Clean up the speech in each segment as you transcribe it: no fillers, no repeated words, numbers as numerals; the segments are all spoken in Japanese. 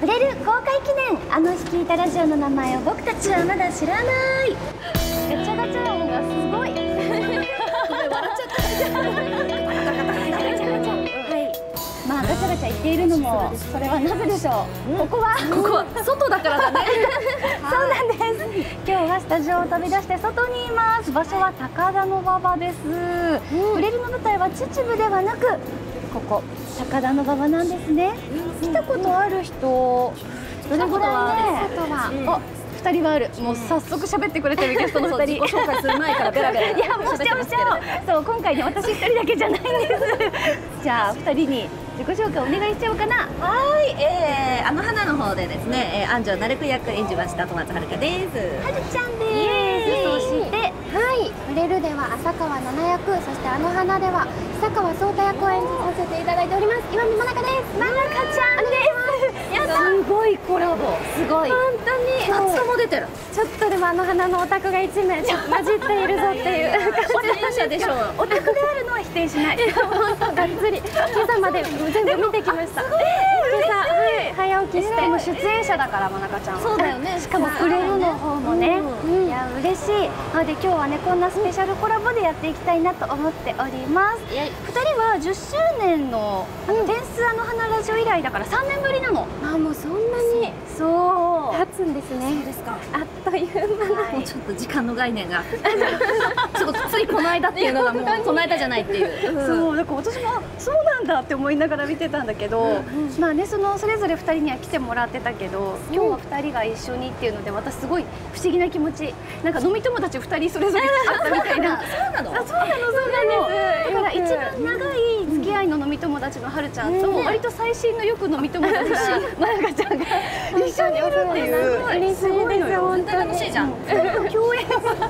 触れる公開記念、あの日聞いたラジオの名前を僕たちはまだ知らない。ガチャガチャ音がすごい。笑っちゃった。まあガチャガチャ言っているのもそれはなぜでしょう。ここは外だからだね。 そうなんです。今日はスタジオを飛び出して外にいます。場所は高田馬場です。触れるの舞台は秩父ではなくここ高田馬場なんですね。来たことある人どれぐらいね。あ、2人はある。もう早速喋ってくれてるゲストの2人。 自己紹介する前からベラベラ。 いやもうしちゃう。そう今回ね私1人だけじゃないんです。じゃあ2人に自己紹介お願いしちゃおうかな。 はい、あの花の方でですね、安城なるく役演じました戸松遥です。 はるちゃんです。そして触れるでは浅川七役、そしてあの花では久川颯太役を演じさせていただいております。岩見真中です。 真中ちゃんです。やだ。すごいコラボ。すごい。 本当に。 2つとも出てる。 ちょっとでもあの花のオタクが1名混じっているぞっていう感謝でしょう。 オタクであるのは否定しない。 本当がっつり今朝まで全部見てきました。今朝早起きして。 でも出演者だから真中ちゃん。 そうだよね。 しかも触れるの方もね。いや嬉しい。なので今日はねこんなスペシャルコラボでやっていきたいなと思っております。2人は10周年の天数あの花ラジオ以来だから3年ぶりなの。 あ、もうそんなにそう経つんですね。 そうですか。 あっという間な。 もうちょっと時間の概念がちょっとついこの間っていうのがもうこの間じゃないっていう。 そうだから私もそうなんだって思いながら見てたんだけど、まあねそれぞれ2人には来てもらってたけど、今日は2人が一緒にっていうので私すごい不思議な気持ち。なんか飲み友達2人それぞれあったみたいな。 そうなの？ そうなの。だから一番長い付き合いの飲み友達のはるちゃんと割と最新のよく飲み友達のまなかちゃんが一緒にいるっていう。 嬉しいです本当に。 楽しいじゃん。 共演は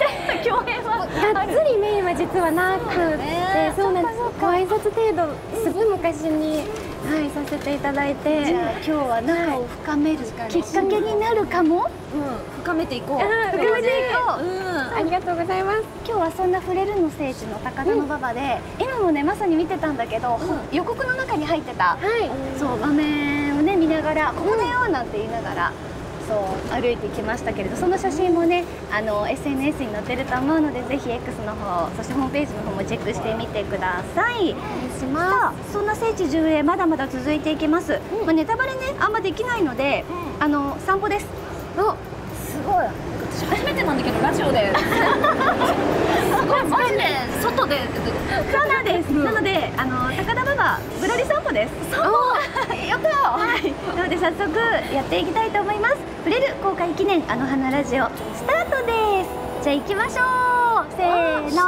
2人の共演はがっつりメインは実はなくて、そうなんです。ご挨拶程度すごい昔にさせていただいて、 じゃあ今日は仲を深めるきっかけになるかも。 深めていこう。 深めていこう。 ありがとうございます。 今日はそんな触れるの聖地の高田馬場で、今もねまさに見てたんだけど、予告の中に入ってたそう場面をね見ながらここだよなんて言いながら。そう歩いてきましたけれど、その写真もねSNS に載ってると思うのでぜひ X の方そしてホームページの方もチェックしてみてください。 お願いします。 さあそんな聖地巡礼まだまだ続いていきます。まあネタバレねあんまできないので散歩です。 おすごい。私初めてなんだけどラジオで。すごいマジで外で。 そうなんです。なので高田馬場ぶらり散歩です。散歩。やったよ。はい。なので早速やっていきたいと思います。触れる公開記念あの花ラジオスタートです。じゃあ行きましょう。せーの。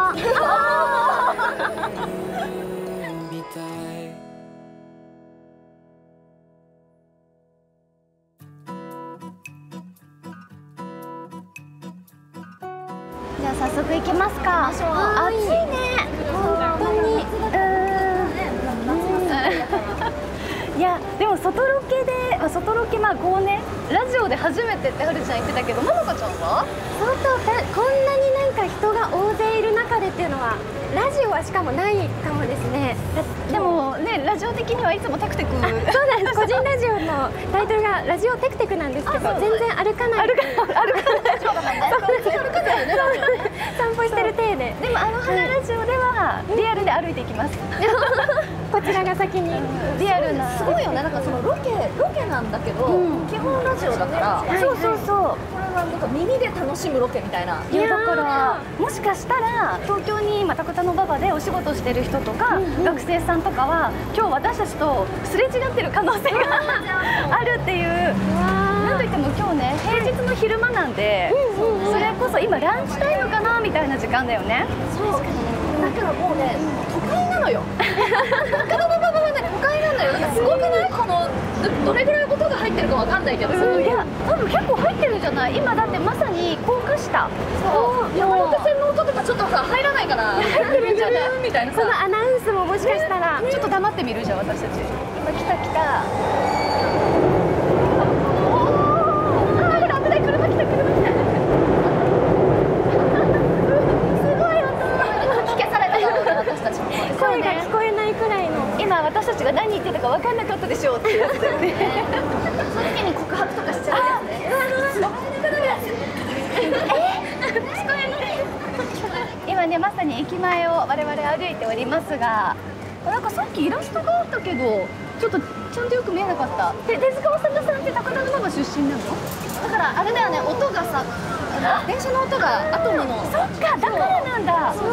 じゃあ早速行きますか。暑いね。本当に。いやでも外ロケまあこうねラジオで初めてってはるちゃん言ってたけど、まなかちゃんは相当こんなになんか人が大勢いる中でっていうのはラジオはしかもないかもですね。 でもねラジオ的にはいつもテクテク。そうなんです。個人ラジオのタイトルがラジオテクテクなんですけど、全然歩かない。歩かない。散歩してる体で。 でもあの花ラジオではリアルで歩いていきます。 こちらが先にリアルな。 すごいよね。なんかそのロケなんだけど基本ラジオだから。 そうそうそう。 これはなんか耳で楽しむロケみたいな。 いやだからもしかしたら東京に今高田馬場でお仕事してる人とか学生さんとかは今日私たちとすれ違ってる可能性があるっていう。なんといっても今日ね平日の昼間なんで、それこそ今ランチタイムかなみたいな時間だよね。 そうだからもうね都会なのよ。高田馬場はね都会なんだよ。なんかすごくないこのどれぐらい音が入ってるかわかんないけど。 いや多分結構入ってるんじゃない？今だってまさに高架下。 そう山手線の音とかちょっとさ入らないかな。入ってるんじゃないみたいなさ。 そのアナウンスももしかしたらちょっと黙ってみるじゃん私たち。今来た来た。危ない車来た。すごい音。 聞かされたよ私たちも。 声が聞こえないくらいの。 今私たちが何言ってたか分かんなかったでしょうってやつだよね。 歩いておりますが、なんかさっきイラストがあったけどちょっとちゃんとよく見えなかった。で、手塚治虫さんって高田馬場出身なの？ だからあれだよね、音がさ、電車の音がアトムの。 そっか、だからなんだ。そう、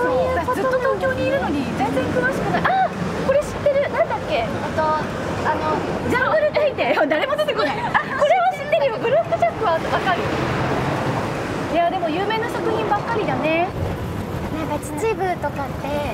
ずっと東京にいるのに全然詳しくない。あ、これ知ってる。なんだっけ？ジャングル大帝。誰も出てこない。あ、これは知ってるよ。ブルックジャックはわかる。いや、でも有名な作品ばっかりだね。 なんか秩父とかって、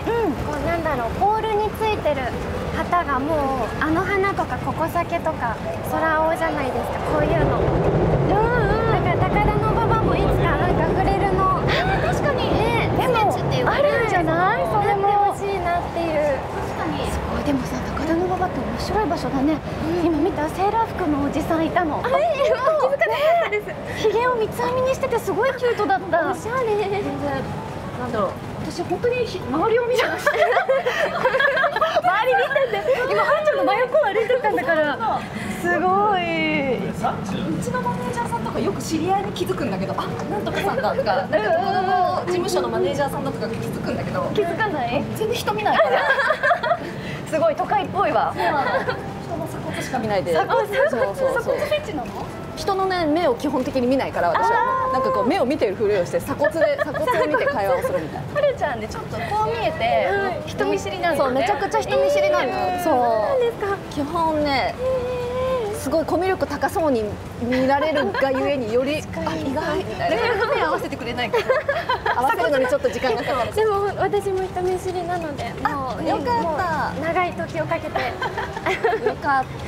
こうなんだろう、ポールについてる旗がもうあの花とかここ酒とか空青じゃないですか、こういうの。だから高田馬場もいつかなんか触れるの。 確かに。でもあるんじゃない？それも欲しいなっていう。 確かに。すごい。でもさ、高田馬場って面白い場所だね。今見たセーラー服のおじさんいたの。気づかなかったです。ひげを三つ編みにしててすごいキュートだった。 おしゃれ。 なんだろう。私本当に周りを見てました。周り見てて、今はるちゃんの真横を歩いてたんだから。すごい。 うちのマネージャーさんとかよく知り合いに気づくんだけど、あ、なんとかさんだとか、なんかこの事務所のマネージャーさんだとか気づくんだけど、 気づかない？ 全然人見ないから。 すごい都会っぽいわ。 人の鎖骨しか見ないで。 鎖骨フェチなの？ 人のね、目を基本的に見ないから私は。なんかこう目を見てるふりをして鎖骨を見て会話をするみたいな。 はるちゃんでちょっとこう見えて人見知りなんだそう、 よね。 めちゃくちゃ人見知りなの。そう。 なんですか？ 基本ね、すごいコミュ力高そうに見られるがゆえにより意外みたいな。 なかなか目合わせてくれないから。 合わせるのにちょっと時間がかかる。 でも私も人見知りなので、もうよかった。 長い時をかけて。 よかった。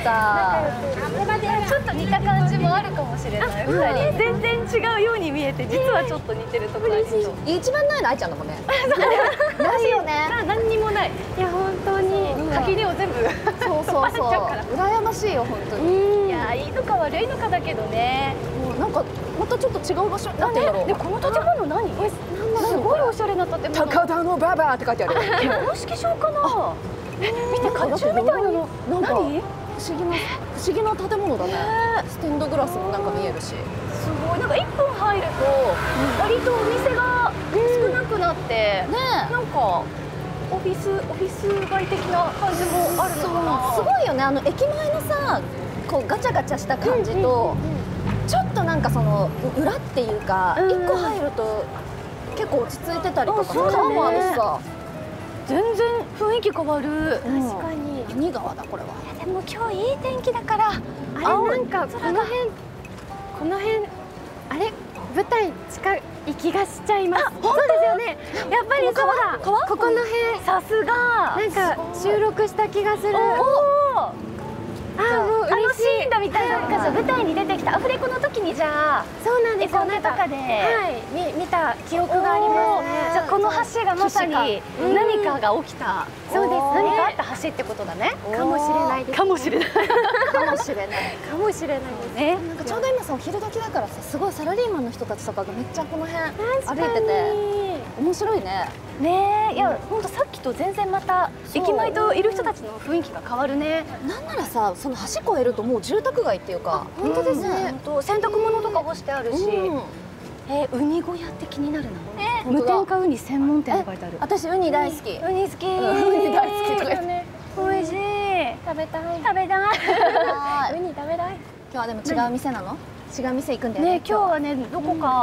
ちょっと似た感じもあるかもしれない。二人全然違うように見えて、実はちょっと似てるところありそう。 一番ないの愛ちゃんだもんね。 ないよね。何にもない。 いや本当に。 垣根を全部。 そうそうそう。羨ましいよ本当に。 いや、いいのか悪いのかだけどね。 もうなんかまたちょっと違う場所なんていうんだろう。 でこの建物何？すごいおしゃれな建物。 高田の馬場って書いてある。 結婚式場かな。見て、甲冑みたいなの。 なんか何？ 不思議な建物だね。ステンドグラスもなんか見えるし。 すごい。なんか1分入ると割とお店が少なくなって、なんかオフィス街的な感じもあるのかな。 すごいよね。駅前のさ、こうガチャガチャした感じと、ちょっとなんかその裏っていうか、1個入ると結構落ち着いてたりとか、川もあるしさ。 全然雰囲気変わる。 確かに。 何川だこれは。 でも今日いい天気だから。あれなんかこの辺あれ舞台近い気がしちゃいます。そうですよね。やっぱりそうだ。ここの辺。 さすが。 なんか収録した気がする。もうシーンだみたいな。なんか舞台に出てきたアフレコの時にじゃあ。 そうなんですよ。 エコネとかで。 はい。見た記憶がありますね。 じゃあこの橋がまさに何かが起きた。 そうです。 何かあった橋ってことだね。 かもしれないです。 かもしれない。 かもしれない。 かもしれないですね。 なんかちょうど今さ、お昼時だからさ、すごいサラリーマンの人たちとかがめっちゃこの辺歩いてて面白いね。 ねえ、いや本当さっきと全然また駅前といる人たちの雰囲気が変わるね。 なんならさ、その橋越えるともう住宅街っていうか。 本当ですね。洗濯物とか干してあるし。ウニ小屋って気になるな。無添加ウニ専門店って書いてある。 私ウニ大好き。 ウニ好き。 ウニ大好きとか言って。 美味しい。 食べたい。 食べたい。 ウニ食べたい。 今日はでも違う店なの？違う店行くんだよね。 ね、今日はね、ど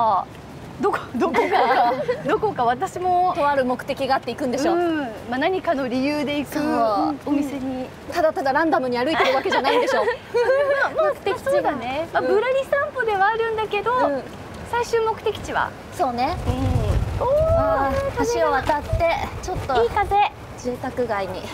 こか私もとある目的があって行くんでしょ。 まあ何かの理由で行くお店にただただランダムに歩いてるわけじゃないんでしょ。 目的地そうだね。ぶらり散歩ではあるんだけど、最終目的地はそうね。橋を渡ってちょっといい風。 住宅街に。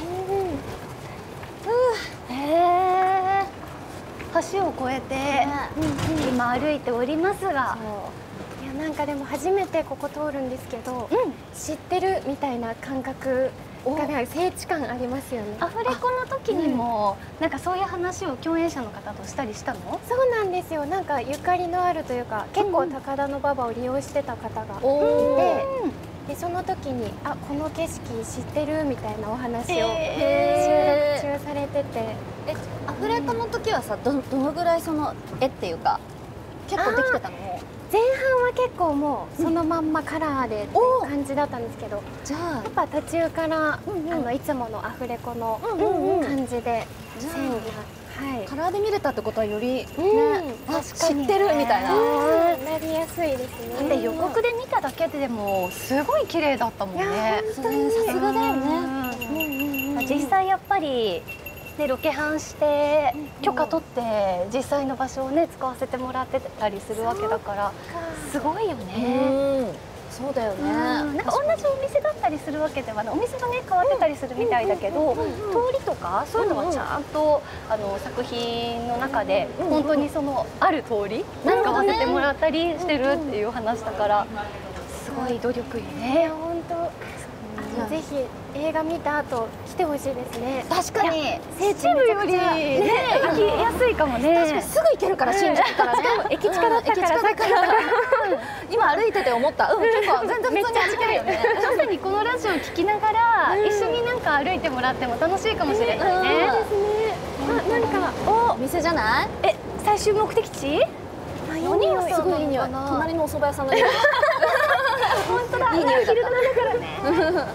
橋を越えて今歩いておりますが、いやなんかでも初めてここ通るんですけど、知ってるみたいな感覚がね、聖地感ありますよね。 アフレコの時にもなんかそういう話を共演者の方としたりしたの？ そうなんですよ。なんかゆかりのあるというか、結構高田馬場を利用してた方がいて、でその時にこの景色知ってるみたいなお話を収録中されてて。 アフレコの時はさ、どのぐらいその絵っていうか結構できてたの？ 前半は結構もうそのまんまカラーでっていう感じだったんですけど、 じゃあやっぱ途中からいつものアフレコの感じで線が、はい、 カラーで見れたってことはよりね、 確かに知ってるみたいな。 なりやすいですね。 で予告で見ただけでもすごい綺麗だったもんね。 さすがだよね。 実際やっぱりね、ロケハンして許可取って実際の場所をね使わせてもらってたりするわけだからすごいよね。 そうだよね。 なんか同じお店だったりするわけではない、お店がね変わってたりするみたいだけど、通りとかそういうのはちゃんと作品の中で本当にそのある通り使わせてもらったりしてるっていう話だからすごい努力よね。 本当。ぜひ映画見た後来てほしいですね。 確かに秩父よりね行きやすいかもね。 確かにすぐ行けるから、新宿からね。 駅近だったからさっき今歩いてて思った。結構全然普通に近いよね。 まさにこのラジオを聞きながら一緒になんか歩いてもらっても楽しいかもしれないね。 なんかお店じゃない？ 最終目的地？ 何よ、すごいいい匂い。隣のお蕎麦屋さんの匂い。 本当だ。 いい匂いだった。 だからね。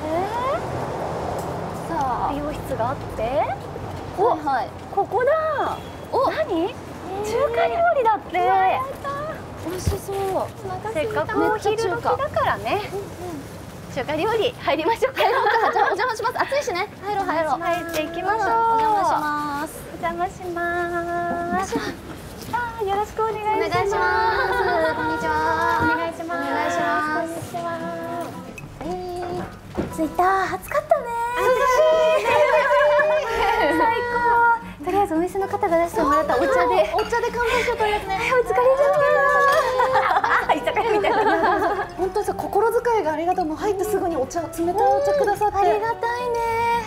さあ美容室があって、 はい。 ここだ。何？中華料理だって。 美味しそう。 せっかくお昼時だからね。中華料理入りましょうか。 入ろうか。じゃあお邪魔します。暑いしね。入ろう。 入っていきましょう。 お邪魔します。 お邪魔します。よろしくお願いします。 こんにちは。 お願いします。 お願いします。 こんにちは。 着いた。暑かったね。最高。とりあえずお店の方が出してもらったお茶で乾杯しようというやつね。 お疲れ様。居酒屋みたいな。 本当にさ、心遣いがありがとう。もう入ってすぐに冷たいお茶くださって。 ありがたいね。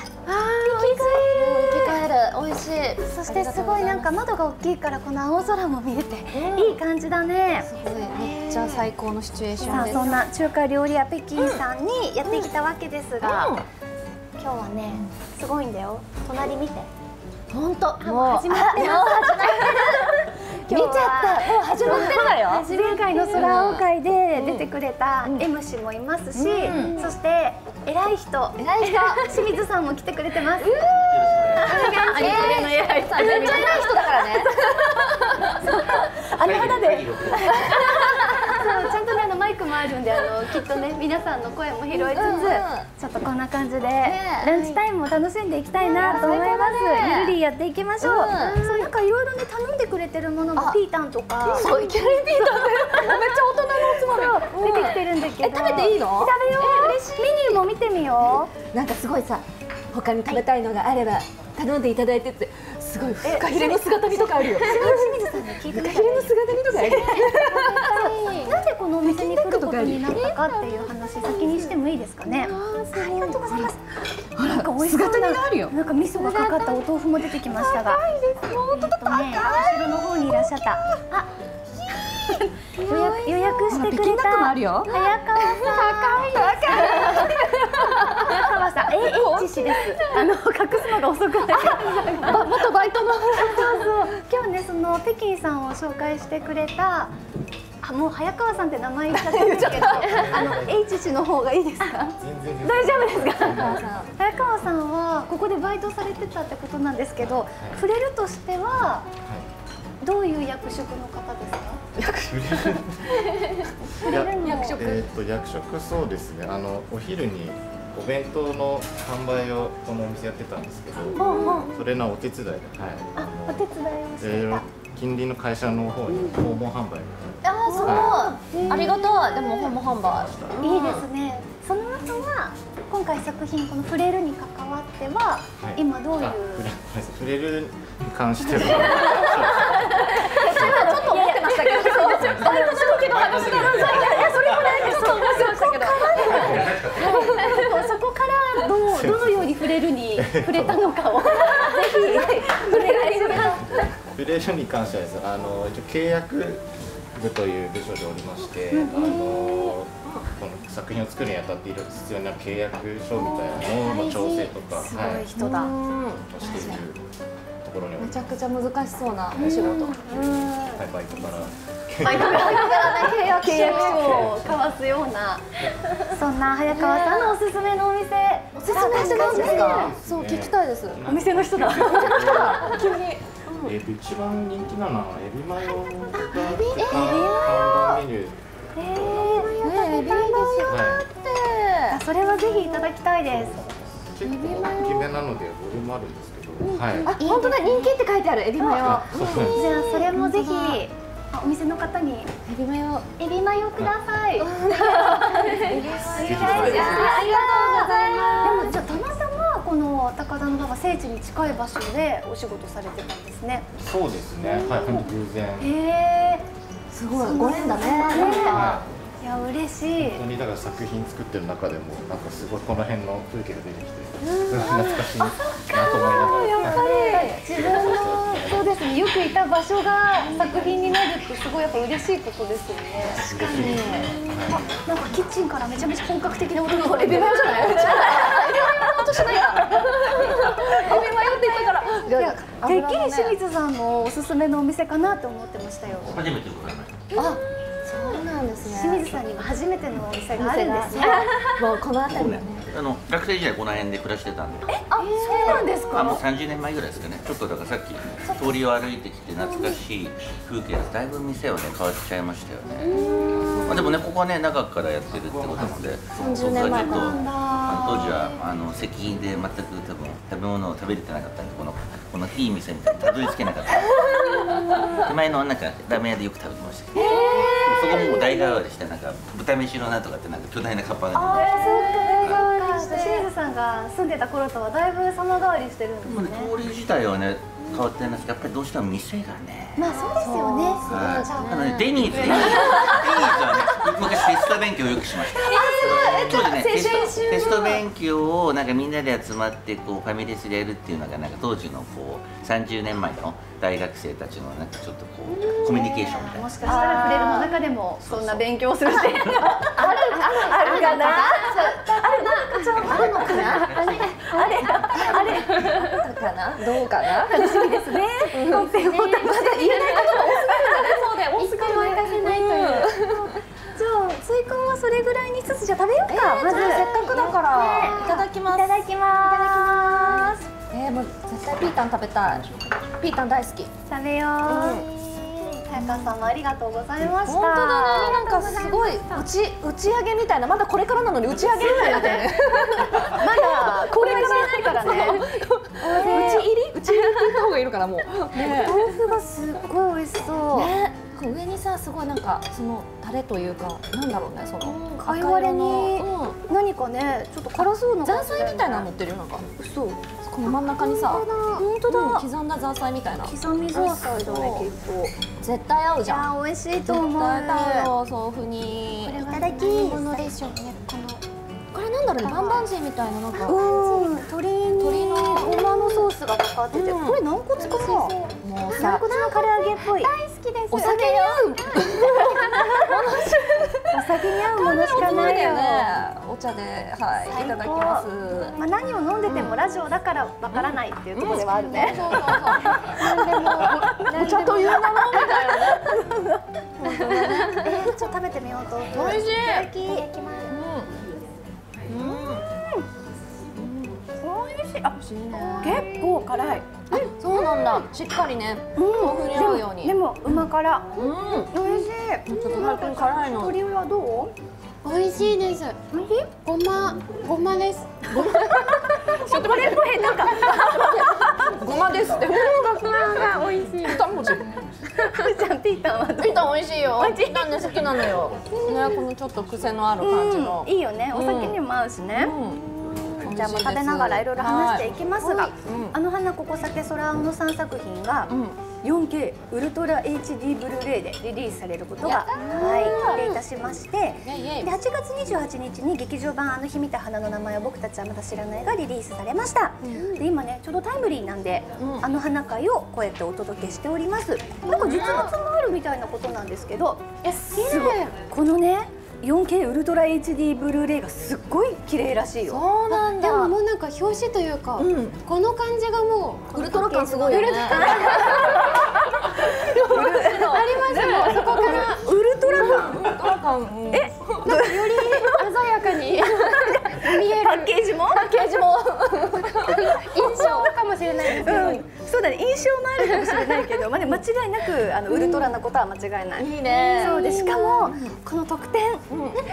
生き返る。美味しい。 そしてすごいなんか窓が大きいからこの青空も見えていい感じだね。 めっちゃ最高のシチュエーションです。 そんな中華料理屋北京さんにやってきたわけですが、今日はねすごいんだよ。隣見て。 本当。 もう始まってます。見ちゃった。もう始まってるわよ。前回の空青会で出てくれた M 氏もいますし、そして偉い人清水さんも来てくれてます。 ありがとうの偉いさん。めっちゃ偉い人だからね。 あの肌で。ちゃんとねマイクもあるんできっとね皆さんの声も拾いつつちょっとこんな感じでランチタイムも楽しんでいきたいなと思います。ゆるりやっていきましょう。そうなんかいろいろね頼んでくれてるものもピータンとか、 そういきなりピータンでめっちゃ大人のおつまみ出てきてるんだけど。 食べていいの？ 食べよう。嬉しい。メニューも見てみよう。 なんかすごいさ、他に食べたいのがあれば頼んでいただいてってすごいフカヒレの姿見とかあるよ。 清水さんに聞いてみたら。 フカヒレの姿見とかある。 なんでこのお店に来ることになったかっていう話先にしてもいいですかね。ありがとうございます。なんか美味しそうななんか味噌がかかったお豆腐も出てきましたが、後ろの方にいらっしゃった。あ、予約してくれた早川さん。早川さん、H 氏です。隠すのが遅くなっちゃった。 元バイトの。 そう今日ねその北京さんを紹介してくれた。もう早川さんって名前言っちゃったんですけど、H 氏の方がいいですか？大丈夫ですか？早川さんはここでバイトされてたってことなんですけど、触れるとしてはどういう役職の方ですか？ 役職そうですね。お昼にお弁当の販売をこのお店やってたんですけど、それのお手伝いで、 お手伝いをしてた。 近隣の会社の方に訪問販売。 そう、ありがたい。でも訪問販売いいですね。その後は今回作品この触れるに関わっては今どういう？ 触れるに関しては。 ちょっと思ってましたけど、バイトの時の話なの。いやそれもなんかちょっと思ってましたけど。 そこからどのように触れるに触れたのかをぜひお願いします。 触れるに関してはですね、一応契約部という部署でおりまして、この作品を作るにあたって必要な契約書みたいなものの調整とか、 すごい人だ。 しているところにおります。 めちゃくちゃ難しそうなお仕事。 バイトから契約書を交わすような、そんな早川さんのおすすめのお店、 おすすめって何ですか？そう聞きたいです。 お店の人だ。 急に。 一番人気なのはエビマヨが看板メニュー。 エビマヨって。 それはぜひいただきたいです。 結構大きめなのでボリュームあるんですけど、はい。 あ、本当だ、人気って書いてあるエビマヨ。 じゃあそれもぜひお店の方にエビマヨください。 ありがとうございます。 でもじゃあたまたまこの高田馬場聖地に近い場所でお仕事されてたんですね。 そうですね。はい、本当偶然。 すごいご縁だね。 いや嬉しい。 本当にだから作品作ってる中でもなんかすごいこの辺の風景が出てきて懐かしいなと思いながら。 やっぱり自分のそうですね、よくいた場所が作品になるってすごいやっぱ嬉しいことですよね。 確かに。 あ、なんかキッチンからめちゃめちゃ本格的な音が。 エビマヨじゃない？エビマヨの音しないか。エビマヨって言ったから。 いや、てっきり清水さんのおすすめのお店かなと思ってましたよ。 初めて伺いました。 あ、そうなんですね。 清水さんには初めてのお店があるんですね。 もうこの辺りね。 学生時代この辺で暮らしてたんで。 あ、そうなんですか。 もう30年前ぐらいですかね。ちょっとだからさっき通りを歩いてきて懐かしい風景です。だいぶ店はね変わっちゃいましたよね。まあでもねここはね長くからやってるってことなので、 30年前なんだ。 当時は石油で全く多分食べ物を食べれてなかったんでこのいい店みたいにたどり着けなかった。手前のなんかラーメン屋でよく食べてましたけど。そこも代替わりしてなんか豚飯のなんとかってなんか巨大なカッパが出て清水さんが住んでた頃とはだいぶ様変わりしてるんですね。 通り自体はね変わってないんですけど、やっぱりどうしても店がね。 まあそうですよね。 なのでデニーズはね昔テスト勉強をよくしました。当時ねテスト勉強をなんかみんなで集まってこうファミレスでやるっていうのがなんか当時のこう30年前の大学生たちのなんかちょっとこうコミュニケーションみたいな。 もしかしたらフレルの中でもそんな勉強をするってあるかな。 あるのかな。かな。どうかな。 楽しみですね。まだ言えないことが多すぎるんだね。そうで多すぎるね。せないという。じゃあついくんはそれぐらいにしつつじゃ食べようか。まずせっかくだからいただきます。 いただきます。 もう絶対ピータン食べたい。ピータン大好き。 食べよう。早川さんもありがとうございました。 本当だね。なんかすごい打ち上げみたいな、まだこれからなのに打ち上げみたいになってるね。 まだこれからないからね。 打ち入りって言った方がいいのかなもう。 豆腐がすっごい美味しそう。 ね。上にさすごいなんかそのタレというかなんだろうねその赤い割れに何かねちょっと辛そうなザーサイみたいなの乗ってるよなんか。 嘘。 この真ん中にさ本当だ刻んだザーサイみたいな。 刻みザーサイだね結構。 絶対合うじゃん。 美味しいと思う。 絶対合うよ豆腐に。 これいただき。 ものでしょうね。 これなんだろうねバンバンジーみたいななんか。 鶏のごまのソースがかかってて、これ軟骨かな。 もうさ軟骨の唐揚げっぽい。 大好きです。 お酒に合う。 お酒に合うものしかないよ。 お茶ではいいただきます。 まあ何を飲んでてもラジオだからわからないっていうところではあるね。 お茶という名のみたいなね。 ちょっと食べてみようと。 美味しい。 いただき。美味しい。あ、結構辛い。 そうなんだ。しっかりね豆腐に合うように。 でもうま辛。美味しい。 ちょっと最近辛いの。 鶏はどう？ 美味しいです。 美味しい？ ごまです。 ちょっとこれっぽいなんかごまですって。 美味しい。 二文字。 じゃんピータンはどう？ ピータン美味しいよ。ピータンね好きなのよ。ねこのちょっと癖のある感じの。 いいよね。お酒にも合うしね。じゃあもう食べながらいろいろ話していきますが、あの花ここ酒空の3作品が 4K ウルトラ HD ブルーレイでリリースされることが決定いたしまして、で8月28日に劇場版あの日見た花の名前を僕たちはまだ知らないがリリースされました。で今ねちょうどタイムリーなんで、あの花会をこうやってお届けしております。なんか実物もあるみたいなことなんですけど、すごいこのね4K ウルトラ HD ブルーレイがすっごい綺麗らしいよ。 そうなんだ。でももうなんか表紙というか、この感じがもうウルトラ感すごいよね。 ありより鮮やかに見えるパッケージも印象かもしれないですけど、 そうだね、印象もあるかもしれないけど、まあ、間違いなくウルトラなことは間違いない。 いいね。 そうで、しかもこの特典、田中さんが書いてくれ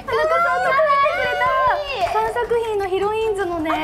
た3作品のヒロインズのね、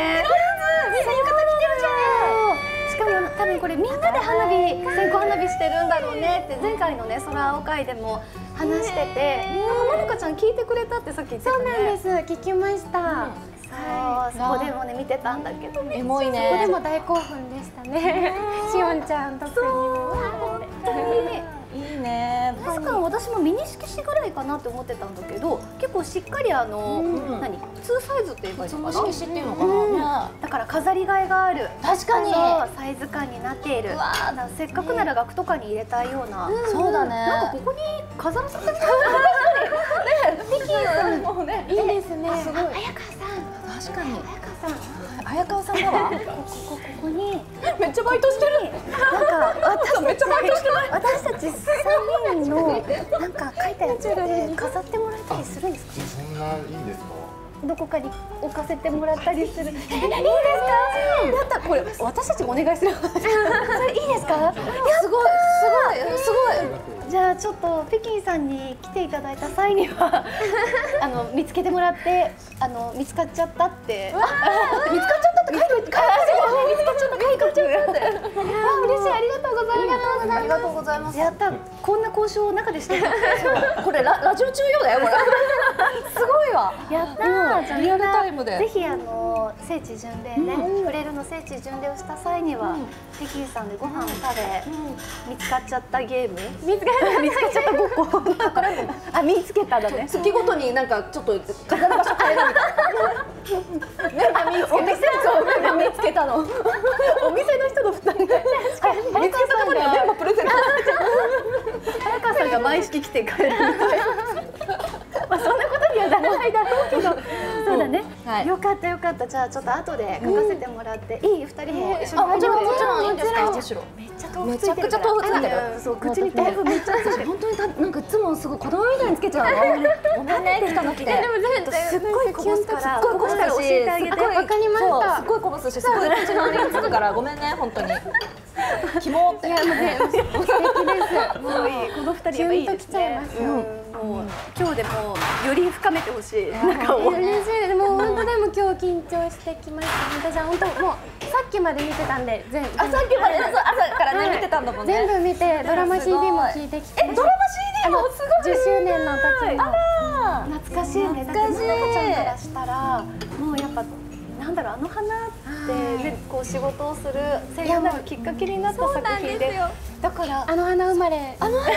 しかも多分これみんなで線香花火してるんだろうねって前回のね空青会でも話してて、まどかちゃん聞いてくれたってさっき言ってたね。 そうなんです、聞きました。 そこでもね見てたんだけど、 エモいね。 そこでも大興奮でしたね。しおんちゃん特に本当にいいね。 確かに私もミニ色紙ぐらいかなって思ってたんだけど、結構しっかり何2サイズって言えばいいのかな、 色紙っていうのかな。 だから飾りがいがある、 確かにサイズ感になっている。せっかくなら額とかに入れたいような。 そうだね。 なんかここに飾らせてみたい。 ミキさんもね、 いいですね。 すごい。 早川さん、 確かに。 早川さん早川さんだわ。 ここにめっちゃバイトしてる。 なんかめっちゃバイトしてない。 私たち3人のなんか書いたやつって飾ってもらえたりするんですか？ そんないいですか？ どこかに置かせてもらったりする。いいですか？やった、これ私たちもお願いする。それいいですか？ すごい。 じゃあちょっと北京さんに来ていただいた際には見つけてもらって見つかっちゃったって見つかっちゃったって書いて見つかっちゃったって嬉しい、ありがとうございます。 ありがとうございます。 やった、こんな交渉を中でしてた。 これラジオ中よだよこれ。すごいわ。 やったー。じゃあリアルタイムでぜひ聖地巡礼ね、フレルの聖地巡礼をした際には北京さんでご飯を食べ、見つかっちゃったゲーム、見つかっちゃったごっこ、見つけただね。 月ごとになんかちょっと飾る場所変えるみたいな。見つけたの。 お店の人の2人で見つけたところには全部プレゼント。 早川さんが毎式来て帰るみたいな。まあそんなことにはならないだろうけど、そうだね。よかったよかった。じゃあちょっと後で書かせてもらって、いい2人も一緒に。 もちろんいいんですか。むしろめっちゃ豆腐ついてるから。 めちゃくちゃ豆腐ついてる。 そう、口に豆腐めっちゃついてる。 本当になんかいつもすごい子供みたいにつけちゃうの。ごめんね、汚くて。 すっごいこぼすから教えてあげて。 わかりました。 すっごいこぼすし、すごい口の上につくからごめんね本当に。キモって。 いやもうね、素敵です。 もういい、この2人はいいですね。もう今日でもより深めてほしい。仲を。 嬉しいです。もう本当でも今日緊張してきました。私は本当もうさっきまで見てたんで、さっきまで朝からね見てたんだもんね。 全部見てドラマ CD も聞いてきて。 ドラマ CD もすごい。 10周年の時の。 懐かしいね。だってまどかちゃんからしたらもうやっぱなんだろう、花ってねこう仕事をする声優になるきっかけになった作品で、だから花生まれ。 花の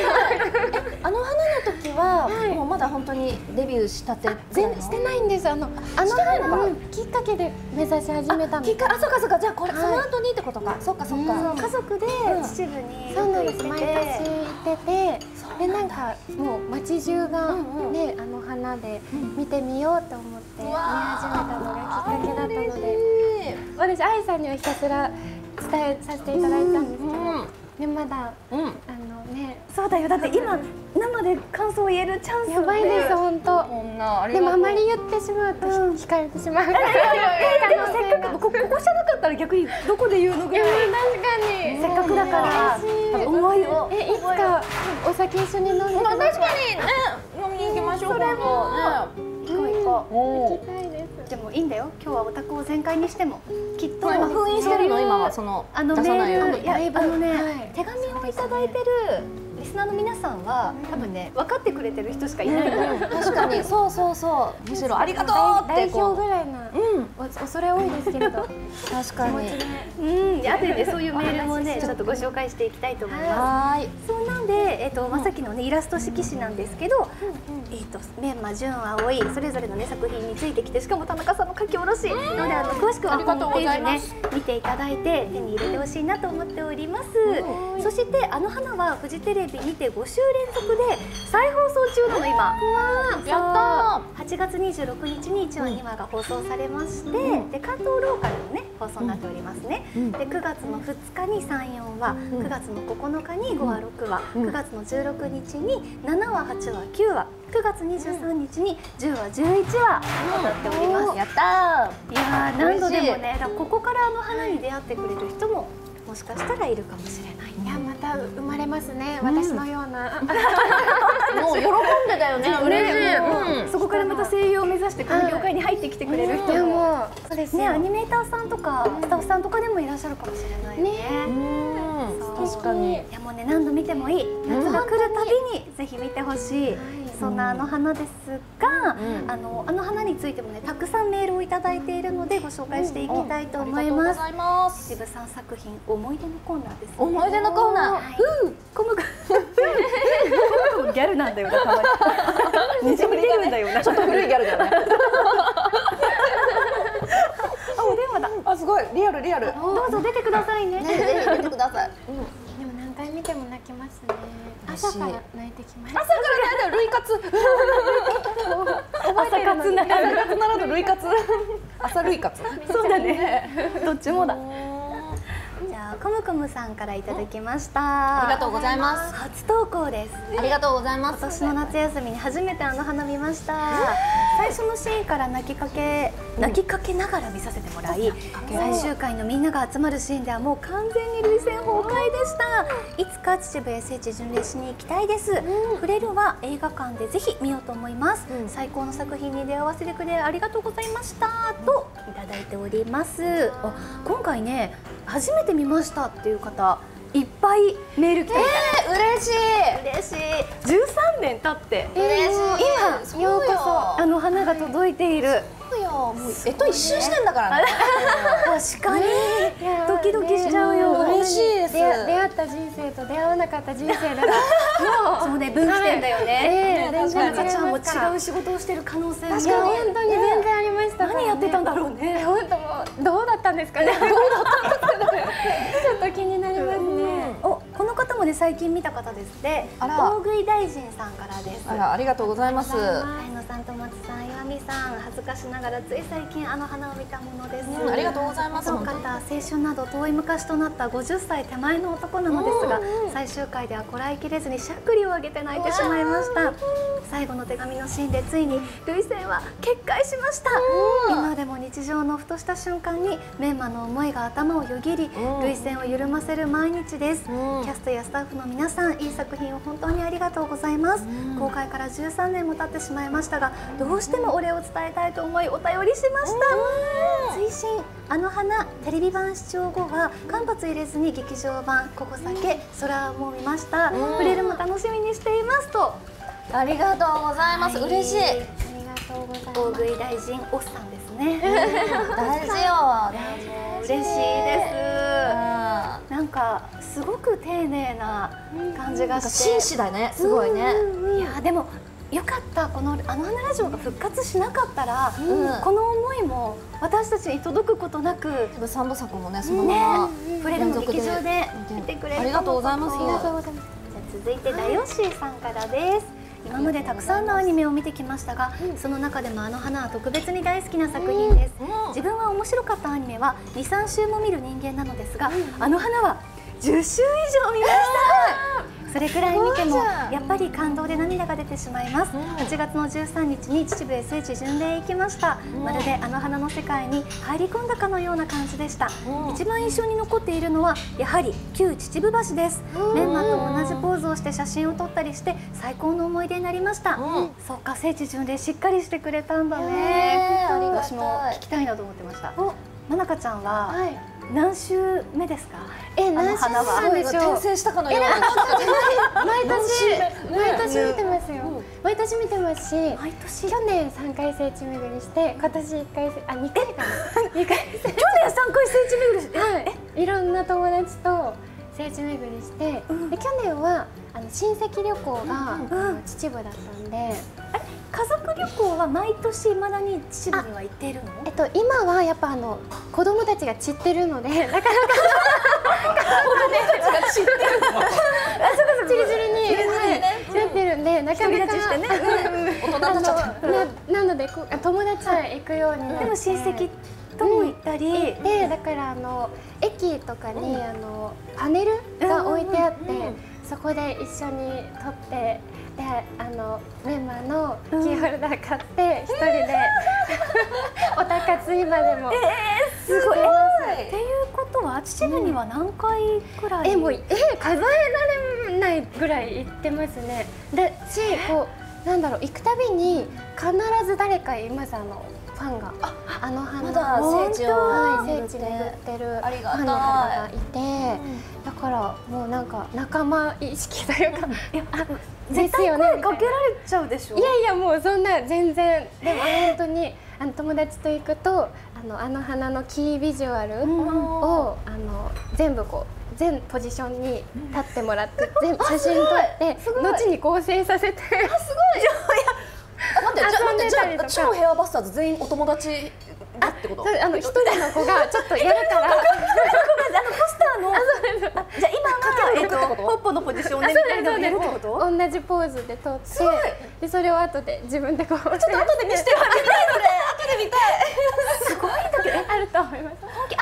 時はもうまだ本当にデビューしたてしてないんです。きっかけで目指し始めたの。 そうかそうか。じゃあこれその後にってことか。そっかそっか。 家族で秩父にそうなんです。毎年行ってて、でなんかもう街中がね花で見てみようと思って見始めたのがきっかけだったので、私愛さんにはひたすら伝えさせていただいたんですけど、でまだそうだよ。だって今生で感想を言えるチャンスやばいです本当。でもあまり言ってしまうと惹かれてしまう。でもせっかくここじゃなかったら逆にどこで言うのぐらい。 確かに。 せっかくだから思いを。 いつかお酒一緒に飲んでください。 確かにね、飲みに行きましょう。 それも行こう。 行きたいです。 でもいいんだよ。今日はオタクを全開にしてもきっと封印してるの今はそのメール、いや手紙をいただいてるリスナーの皆さんは多分ね分かってくれてる人しかいないの。 確かにそうむしろありがとうって代表ぐらいな恐れ多いですけれど、 確かに。 後でねそういうメールもねちょっとご紹介していきたいと思います。そうなんでまさきのねイラスト色紙なんですけど、メンマ、ジュン、アオイそれぞれのね作品についてきて、しかも田中さんの書き下ろしので詳しくはホームページね見ていただいて手に入れてほしいなと思っております。そして花はフジテレビにて5週連続で再放送中なの今。 やった 8月26日に1話2話が放送されまして、で関東ローカルのね放送になっておりますね。で9月の2日に3、4話、9月の9日に5話6話、9月の16日に7話、8話、9話、9月23日に10話、11話踊っております。 やったいやー、何度でもね、だからここから花に出会ってくれる人ももしかしたらいるかもしれない。 いや、また生まれますね、私のような。 もう喜んでたよね。嬉しい。 そこからまた声優を目指してこの業界に入ってきてくれる人も、 もうそうですね、 よアニメーターさんとかスタッフさんとかでもいらっしゃるかもしれないよね。 確かに。 いや、もうね、何度見てもいい。夏が来るたびにぜひ見てほしい。そんな花ですが、あの花についてもね、たくさんメールをいただいているのでご紹介していきたいと思います。秩父さん作品思い出のコーナーですね。 思い出のコーナー。 コムギャルなんだよな、たまに。にじみ出るんだよな。 ちょっと古いギャルだよね。 あ、お電話だ。 あ、すごいリアルリアル。 どうぞ出てくださいね。 ぜひ出てください。 でも何回見ても泣きますね。朝から泣いてきました。 朝からね、類活。 朝活なら朝活ならぬ類活。朝類活。 そうだね。どっちもだ。じゃあ、コムコムさんからいただきました。 ありがとうございます。 初投稿です。 ありがとうございます。 今年の夏休みに初めて花見ました。最初のシーンから泣きかけながら見させてもらい、最終回のみんなが集まるシーンではもう完全に涙腺崩壊でした。いつか秩父へ聖地巡礼しに行きたいです。触れるは映画館でぜひ見ようと思います。最高の作品に出会わせてくれありがとうございましたといただいております。あ、今回ね、初めて見ましたっていう方いっぱいメール来てる。 嬉しい。 嬉しい。13年経って嬉しい。 今ようこそ花が届いている。 そうよ。もう一周してんだからね。 確かにドキドキしちゃうよ。 嬉しいです。 出会った人生と出会わなかった人生だから。 そうね、分岐点だよね。 全然赤ちゃんも違う。 う仕事をしてる可能性も。 確かに本当に全然ありました。 何やってたんだろうね。 本当もうどうだったんですかね。どうだったんですかね。ちょっと気になりますね。 お、この方もね、最近見た方ですね。大食い大臣さんからです。 ありがとうございます。 愛野さん、戸松さん、岩見さん、恥ずかしながらつい最近花を見たものです。 ありがとうございます。 その方、青春など遠い昔となった50歳手前の男なのですが、最終回ではこらえきれずにしゃっくりを上げて泣いてしまいました。最後の手紙のシーンでついに涙腺は決壊しました。今でも日常のふとした瞬間にメンマの思いが頭をよぎり、涙腺を緩ませる毎日です。キャストやスタッフの皆さん、いい作品を本当にありがとうございます。公開から13年も経ってしまいましたが、どうしてもお礼を伝えたいと思いお便りしました。追伸、花テレビ版視聴後は間髪入れずに劇場版ここ酒空も見ました。触れるも楽しみにしていますと。 ありがとうございます。嬉しい。 ありがとうございます。 大食い大臣おっさんですね。 大事よ。 嬉しいです。なんかすごく丁寧な感じがして、 紳士だね。すごいね。 いやでもよかった。この花ラジオが復活しなかったら、この思いも私たちに届くことなく、 3部作もね、そのまま触れるも劇場で見てくれる。 ありがとうございます。 じゃあ続いてダヨッシーさんからです。今までたくさんのアニメを見てきましたが、その中でも花は特別に大好きな作品です。自分は面白かったアニメは2、3週も見る人間なのですが、花は10週以上見ました。それくらい見てもやっぱり感動で涙が出てしまいます。8月の13日に秩父へ聖地巡礼へ行きました。まるで花の世界に入り込んだかのような感じでした。一番印象に残っているのはやはり旧秩父橋です。メンマと同じポーズをして写真を撮ったりして最高の思い出になりました。そうか、聖地巡礼しっかりしてくれたんだね。私も聞きたいなと思ってました。まなかちゃんは何週目ですか？ 何週なんでしょう。 転生したかのような。 毎年見てますよ。毎年見てますし、 毎年去年3回聖地巡りして、今年1回2回かな。2回。 去年3回聖地巡りして、 はい。いろんな友達と聖地巡りして、で去年は親戚旅行が秩父だったんで。 家族旅行は毎年未だに秩父には行っているの？ 今はやっぱ子供たちが散ってるので、なかなかチリチリになってるんで、なかなか大人になっちゃった。 なので友達は行くようになって。 でも親戚とも行ったり、 でだから駅とかにパネルが置いてあって、 そこで一緒に撮ってでメンバーのキーホルダー買って一人でおたかつ今でもすごい。 っていうことは秩父には何回くらい？ もう数えられないぐらい行ってますね。でこうなんだろう、行くたびに必ず誰かいます、ファンが花まだ聖地を聖地巡ってるフありがたいァンの方がいて、だからもうなんか仲間意識というか絶対声かけられちゃうでしょ？ いやいや、もうそんな全然。でも本当に友達と行くと花のキービジュアルを全部こう全ポジションに立ってもらって全部写真撮って後に合成させて、すごい。 待って、じゃあ超ヘアバスターズ全員お友達だってこと？ 一人の子がちょっとやるからポスターのじゃあ今ポッポのポジションでみたいなのやるってこと？ 同じポーズで撮って、でそれを後で自分でこうちょっと後で見せてよ。見たいそれ。後で見たい。 すごいんだけどあると思います。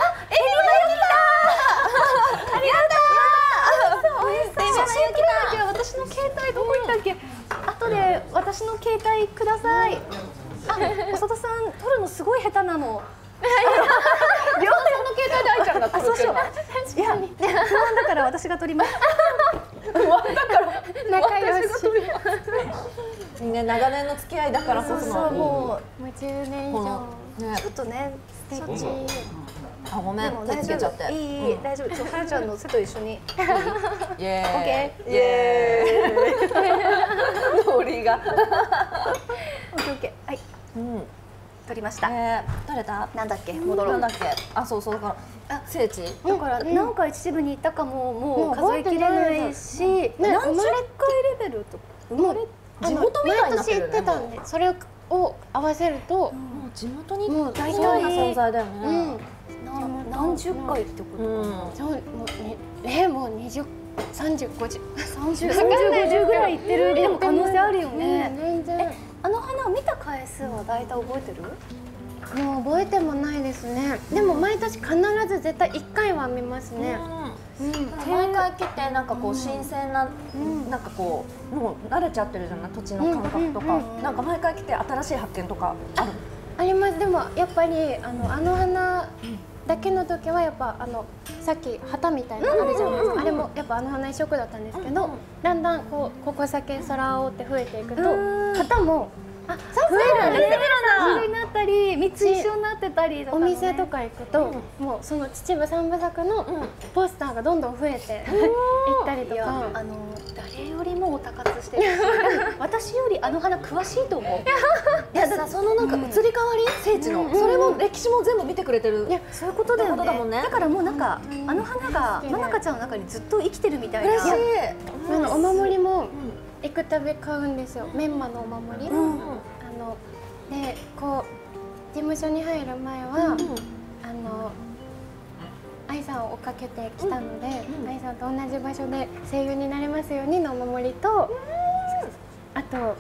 ありがとう。 写真撮らなきゃ。私の携帯どこ行ったっけ？後で私の携帯ください。長田さん撮るのすごい下手なの。 両手の携帯で愛ちゃんが撮るっていうのは。 いや、不安だから私が撮ります。 不安だから仲良し。 ね、長年の付き合いだからこその。 もう10年以上。 ちょっとね、 素敵。 あ、ごめん、手つけちゃって。 いい、大丈夫。はるちゃんの背と一緒に。 イエーイ。イエーイ。ノリが。 オッケーオッケー。はい。撮りました。 誰だ？ なんだっけ？戻ろう。 なんだっけ？あ、そうだから聖地。 だから何回秩父に行ったかもう数えきれないし、何十回レベルとか生まれ地元みたいになってるよね。 毎年行ってたんで、それを合わせるともう地元にもう大そうな存在だよね。 何十回ってことかな。 そうもう20、30、50、 30、50ぐらい行ってる。でも可能性あるよね。 全然。 花を見た回数は大体覚えてる？ もう覚えてもないですね。でも毎年必ず絶対1回は見ますね。 毎回来てなんかこう新鮮ななんかこうもう慣れちゃってるじゃない、土地の感覚とか、なんか毎回来て新しい発見とかある？ あります。でもやっぱり花だけの時はやっぱさっき旗みたいなのあるじゃないですか。あれもやっぱ花一色だったんですけど、だんだんここ先空青って増えていくと旗も増えるんですよ。 一緒になったり、3つ一緒になってたりとか、 お店とか行くと、もうその秩父三部作のポスターがどんどん増えていったりとか、 誰よりもおたかつしてるし、私より花詳しいと思う。 いやだそのなんか移り変わり、聖地のそれも歴史も全部見てくれてる。 いや、そういうことだよね。 もんね。 だからもうなんか花がまなかちゃんの中にずっと生きてるみたいな。 嬉しい。 お守りも行くたび買うんですよ。メンマのお守り。でこう事務所に入る前は愛さんを追っかけてきたので、愛さんと同じ場所で声優になれますようにのお守りと、あと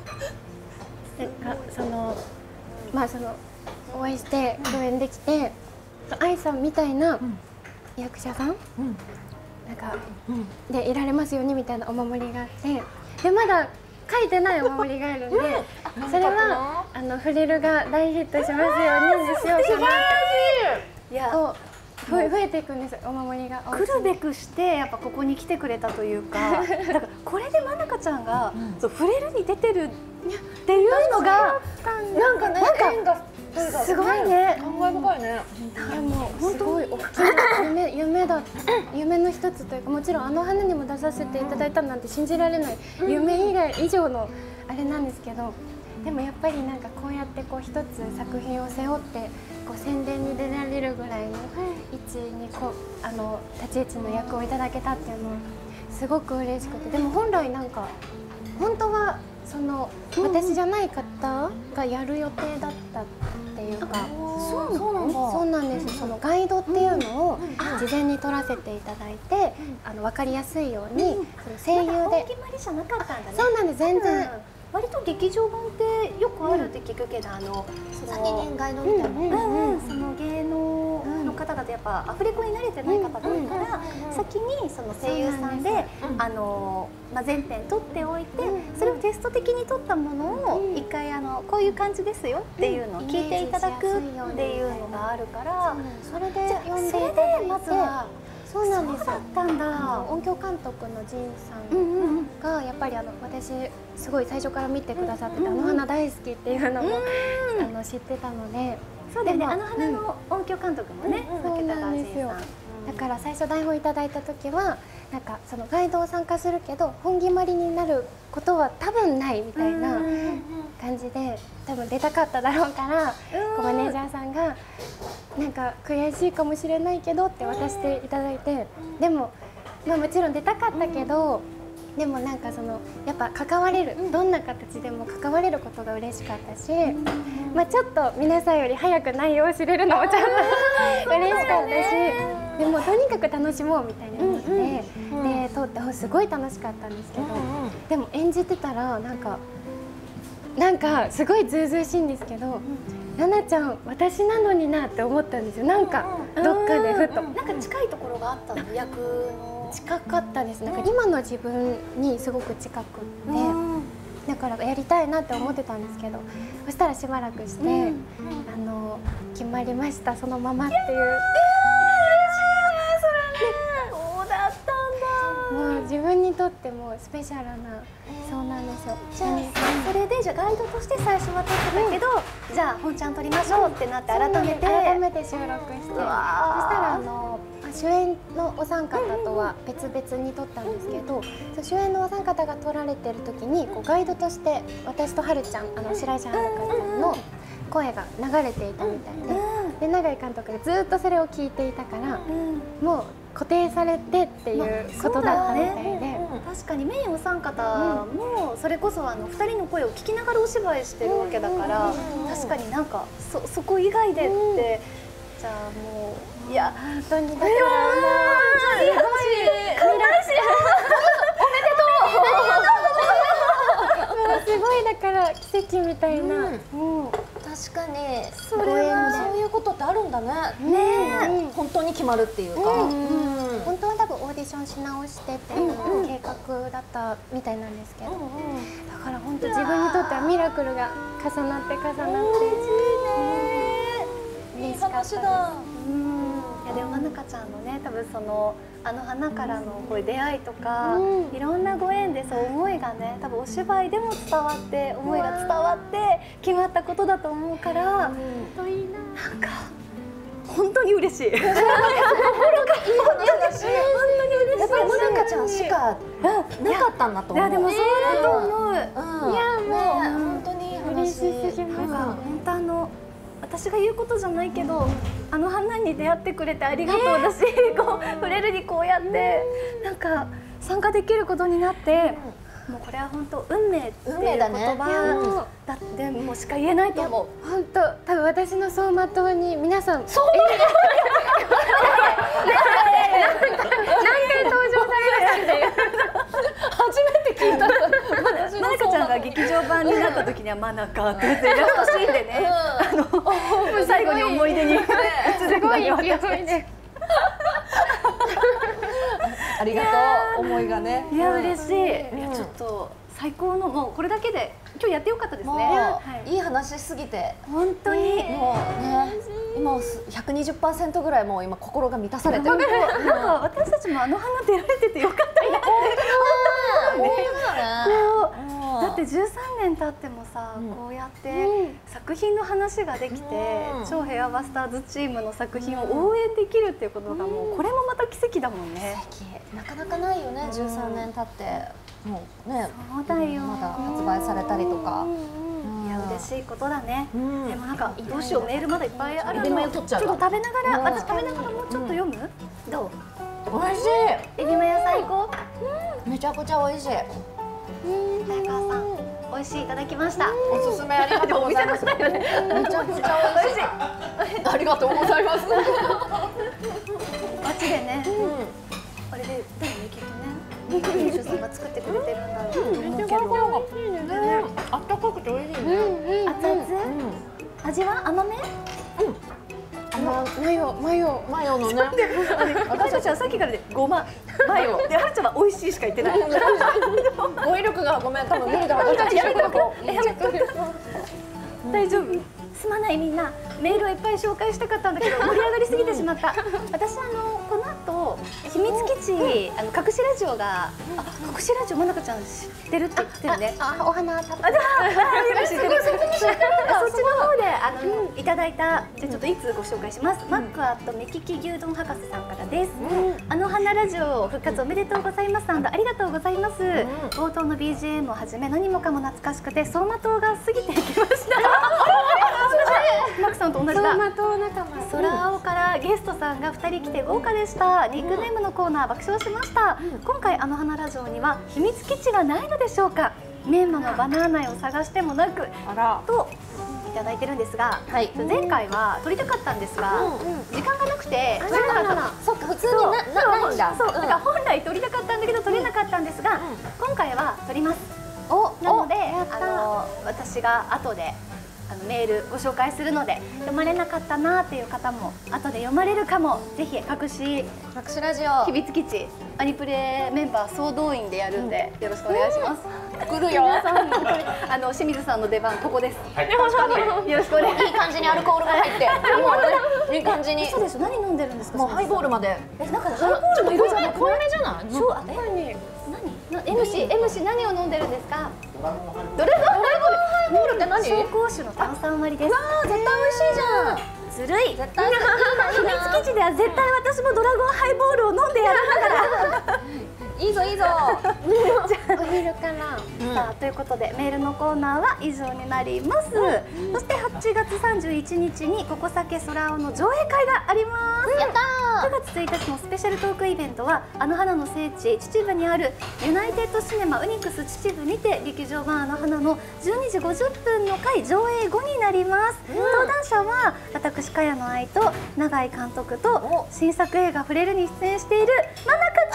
お会いして共演できて、愛さんみたいな役者さんなんかでいられますようにみたいなお守りがあって、でまだ書いてないお守りがあるんで、それはフリルが大ヒットしますようにしようかなって。いや、増えていくんです、お守りが。 来るべくしてやっぱここに来てくれたというか、だからこれでまなかちゃんがフレルに出てるっていうのがなんかね、縁がすごいね。 感慨深いね。 いやもうすごい大きな夢の一つというか、もちろん花にも出させていただいたなんて信じられない夢以上のあれなんですけど、でもやっぱりなんかこうやってこう一つ作品を背負ってこう宣伝に出られるぐらいの位置に立ち位置の役をいただけたっていうのはすごく嬉しくて、でも本来なんか本当は私じゃない方がやる予定だったっていうか、そうなんです。そのガイドっていうのを事前に取らせていただいて、分かりやすいようにその声優で。 大決まりじゃなかったんだね。 そうなんです。全然。 割と劇場版ってよくあるって聞くけど、 先にガイドみたいな。 その芸能の方々やっぱアフレコに慣れてない方が多いから、先にその声優さんで全編撮っておいて、それをテスト的に撮ったものを一回こういう感じですよっていうのを聞いていただくっていうのがあるから、 それで読んでいそれただいて、 でまずはそうなんですよ。 そうだったんだ。 音響監督のジンさんがやっぱり私すごい最初から見てくださってて、花大好きっていうのも知ってたので、 そうだよね、花の音響監督もね、 そうなんですよ。だから最初台本いただいた時はなんかそのガイドを参加するけど本決まりになることは多分ないみたいな感じで、多分出たかっただろうから、マネージャーさんがなんか悔しいかもしれないけどって渡していただいて、でももちろん出たかったけど、でもなんかやっぱ関われる、どんな形でも関われることが嬉しかったし、ちょっと皆さんより早く内容を知れるのもちょっと嬉しかったし、でもとにかく楽しもうみたいな感じで撮ってすごい楽しかったんですけど、でも演じてたらなんかすごいずうずうしいんですけど、奈々ちゃん私なのになって思ったんですよ。なんかどっかでふとなんか近いところがあったの、役の。 近かったです。なんか今の自分にすごく近くって、だからやりたいなって思ってたんですけど、そしたらしばらくして決まりました、そのままっていう。 そうだったんだ。 もう自分にとってもスペシャルな、そうなんですよ。 じゃあそれでガイドとして最初は撮ってたけど、じゃあ本ちゃん撮りましょうってなって改めて収録して、そしたら主演のお三方とは別々に撮ったんですけど、主演のお三方が撮られてる時にガイドとして私とはるちゃん、白石遥ちゃんの声が流れていたみたいで、永井監督がずっとそれを聞いていたから、もう固定されてっていうことだったみたいで、 確かにメインお三方もそれこそ2人の声を聞きながらお芝居してるわけだから、確かになんかそこ以外でって、じゃあもういや本当にだからもうすごいだから奇跡みたいな。 確かにそういうことってあるんだね。ね、本当に決まるっていうか、 本当は多分オーディションし直してっていう計画だったみたいなんですけど、だから本当自分にとってはミラクルが重なっていい話だ。 いやでも花香ちゃんのね、多分花からのこういう出会いとか、いろんなご縁で思いがね、多分お芝居でも伝わって、思いが伝わって決まったことだと思うから、なんか本当に嬉しい。心が本当に嬉しい。 やっぱりもなかちゃんしかなかったんだと思う。 いやでもそうだと思う。いやもう本当に嬉しすぎます。 本当私が言うことじゃないけど、花に出会ってくれてありがとうだし、触れるにこうやってなんか参加できることになって、もうこれは本当運命っていう言葉だってもうしか言えないと思う。 本当多分私の走馬灯に皆さん何回登場されましたっていう。 初めて聞いた。 まなかちゃんが劇場版になった時にはマナカってラストシーンでね、最後に思い出にすごい勢いで。 ありがとう、思いがね。 いや嬉しい。いやちょっと最高の、もうこれだけで今日やってよかったですね。 いい話しすぎて本当にもうね、今120% ぐらいもう今心が満たされてる。 なんか私たちも花出られててよかったなって。だって13年経ってもさ、こうやって作品の話ができて、超ヘアバスターズチームの作品を応援できるっていうことがもうこれもまた奇跡だもんね。 なかなかないよね、13年経ってもうね、 そうだよ、 まだ発売されたりとか。 いや嬉しいことだね。でもなんかどうしよう、メールまだいっぱいあるの。 取っちゃう。 ちょっと食べながら、私食べながらもうちょっと読む？どう？ 美味しい。 エビマヨ最高。 めちゃくちゃ美味しい。 早川さん、美味しいいただきました。 おすすめありがとうございます。めちゃくちゃ美味しい。ありがとうございます。 マジでね。あれでだよね、きっとね。店主さんが作ってくれてるんだろうと思うけど。 あったかくて美味しいね。 熱々？味は甘め？ 甘マヨのね。 私たちはさっきからね、ごま、マヨで、はるちゃんは美味しいしか言ってない。 語彙力がごめん、多分無理だわ。私たち大丈夫？すまない、みんなメールをいっぱい紹介したかったんだけど盛り上がりすぎてしまった。私この後秘密基地、隠しラジオが、隠しラジオまなかちゃん知ってるって言ってるね。 お花食べて。 そっちの方でいただいた、じゃあちょっといつご紹介します。マックアット目利き牛丼博士さんからです。花ラジオ復活おめでとうございます。ありがとうございます。冒頭の BGM をはじめ何もかも懐かしくて走馬灯が過ぎていきました。マックさんと同じだ。 走馬灯仲間。 空青からゲストさんが2人来て豪華でした。ニックネームのコーナー爆笑しました。今回花ラジオには秘密基地がないのでしょうか。メンマのバナナ内を探してもなくといただいてるんですが、前回は撮りたかったんですが時間がなくて撮れなかった。 そっか、普通にないんだ。 そう、だから本来撮りたかったんだけど撮れなかったんですが、今回は撮ります。なので私が後でメールご紹介するので、読まれなかったなっていう方も後で読まれるかも。ぜひ隠しラジオ秘密基地アニプレメンバー総動員でやるんで、よろしくお願いします。 来るよ。 清水さんの出番ここです。確かによろしくお願いします。 いい感じにアルコールが入って、もういい感じに。 そうですよ。何飲んでるんですか。 もうハイボールまで。 なんかハイボールの色じゃなく濃いめじゃない？ MC 何を飲んでるんですか。ドラゴンハイボールって何？紹興酒の炭酸割りです。 絶対美味しいじゃん。 ずるい。絶対秘密基地では絶対私もドラゴンハイボールを飲んでやるんだから。 いいぞいいぞ。 お昼かな。 さあ、ということでメールのコーナーは以上になります。そして8月31日にここさけ空青の上映会があります。 やったー。 9月1日のスペシャルトークイベントは花の聖地秩父にあるユナイテッドシネマウニクス秩父にて劇場版花の12時50分の回上映後になります。登壇者は私茅野愛と永井監督と新作映画「触れる」に出演しているまなかちゃんです。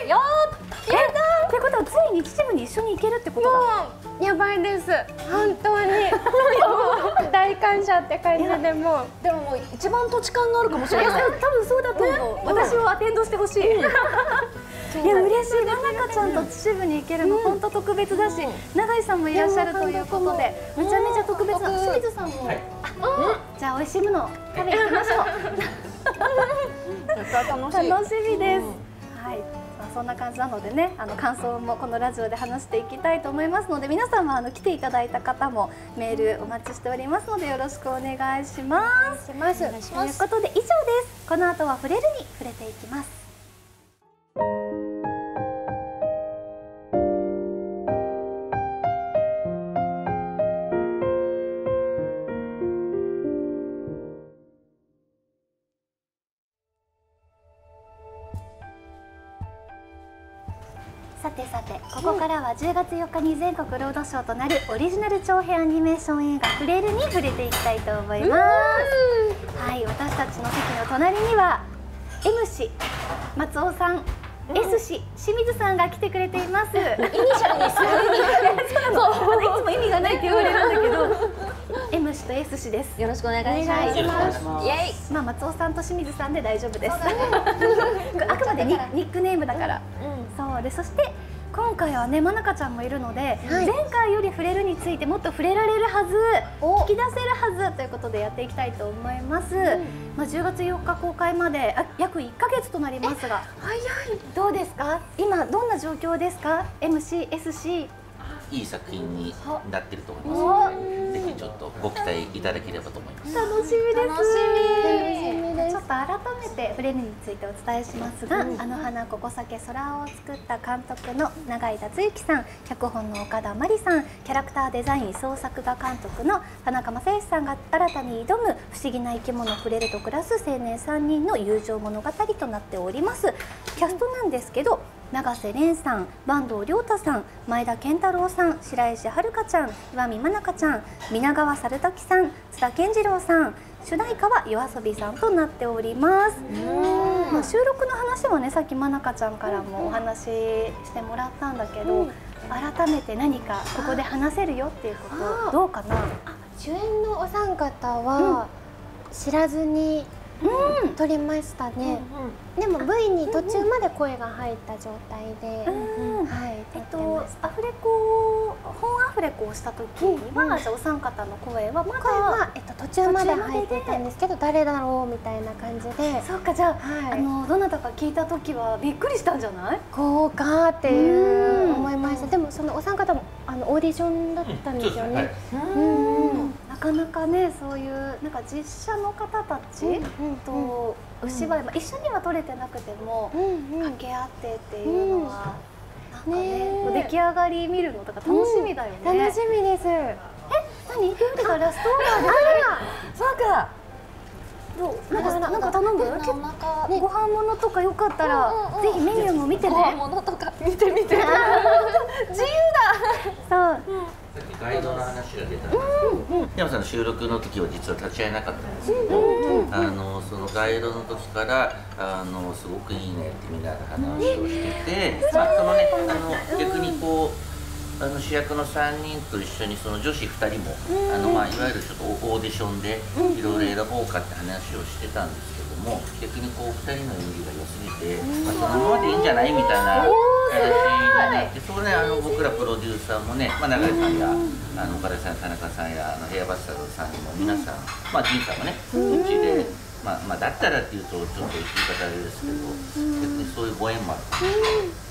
よってことはついに秩父に一緒に行けるってことだ。 やばいです。本当に大感謝って感じでもう。 でももう一番土地勘があるかもしれない。 多分そうだと思う。私をアテンドしてほしい。いや嬉しい。まなかちゃんと秩父に行けるの本当特別だし、永井さんもいらっしゃるということでめちゃめちゃ特別な。清水さんも。じゃあ美味しいもの食べに行きましょう。楽しみです。はい。そんな感じなのでね、感想もこのラジオで話していきたいと思いますので、皆さんも来ていただいた方もメールお待ちしておりますのでよろしくお願いします。ということで以上です。この後は触れるに触れていきます。さてここからは10月4日に全国ロードショーとなるオリジナル長編アニメーション映画「触れる」に触れていきたいと思います。はい、私たちの席の隣には M 氏松尾さん、S 氏清水さんが来てくれています。イニシャルにするそういつも意味がないって言われるんだけどM 氏と S 氏です。 よろしくお願いします。イエイ。 まあ松尾さんと清水さんで大丈夫です。あくまでニックネームだから。そうで、そして今回はね、まなかちゃんもいるので、前回より触れるについてもっと触れられるはず、引き出せるはずということでやっていきたいと思います。まあ10月4日公開まで約1ヶ月となりますが、早い。どうですか？今どんな状況ですか？MC、SC。 いい作品になってると思います。ぜひちょっとご期待いただければと思います。 楽しみです。 楽しみ。 ちょっと改めて触れるについてお伝えしますが、花ここさけ空青を作った監督の永井達之さん、脚本の岡田真理さん、キャラクターデザイン総作画監督の田中正義さんが新たに挑む不思議な生き物触れると暮らす青年3人の友情物語となっております。キャストなんですけど、永瀬廉さん、坂東龍太さん、前田健太郎さん、白石遥ちゃん、岩見真中ちゃん、皆川猿滝さん、津田健次郎さん、主題歌はYOASOBIさんとなっております。まあ収録の話はね、さっき真中ちゃんからもお話ししてもらったんだけど、改めて何かここで話せるよっていうことどうかな？ 主演のお三方は知らずに撮りましたね。でも V に途中まで声が入った状態で、はい、撮ってました。 アフレコ、本アフレコをした時には、じゃあお三方の声はまだ途中まで入ってたんですけど、誰だろうみたいな感じで。 そうか、じゃあどなたか聞いた時はびっくりしたんじゃない？ こうかっていう思いました。でもそのお三方もオーディションだったんですよね。 なかなかね、そういうなんか実写の方たちとお芝居、一緒には撮れてなくても掛け合ってっていうのはなんかね、出来上がり見るのとか楽しみだよね。 楽しみです。 何？今日がラストオーダーで。 そうか。 どう？なんか頼む？ご飯物とかよかったらぜひメニューも見てね。 ご飯物とか見て。自由だ。 そう。 さっきガイドの話が出たんですけど、山さんの収録の時は実は立ち会えなかったんですけど、そのガイドの時からすごくいいねってみんなで話をしてて、そのね逆にこう主役の3人と一緒にその女子2人もいわゆるちょっとオーディションでいろいろ選ぼうかって話をしてたんですけども、逆にこう2人の演技が良すぎて、そのままでいいんじゃないみたいな話になって、それね僕らプロデューサーもね、永井さんや岡田さん、田中さんやヘアバスターズさんにも皆さん、仁さんもねうちで。だったらっていうとちょっと言い方あれですけど、逆にそういうご縁もあって、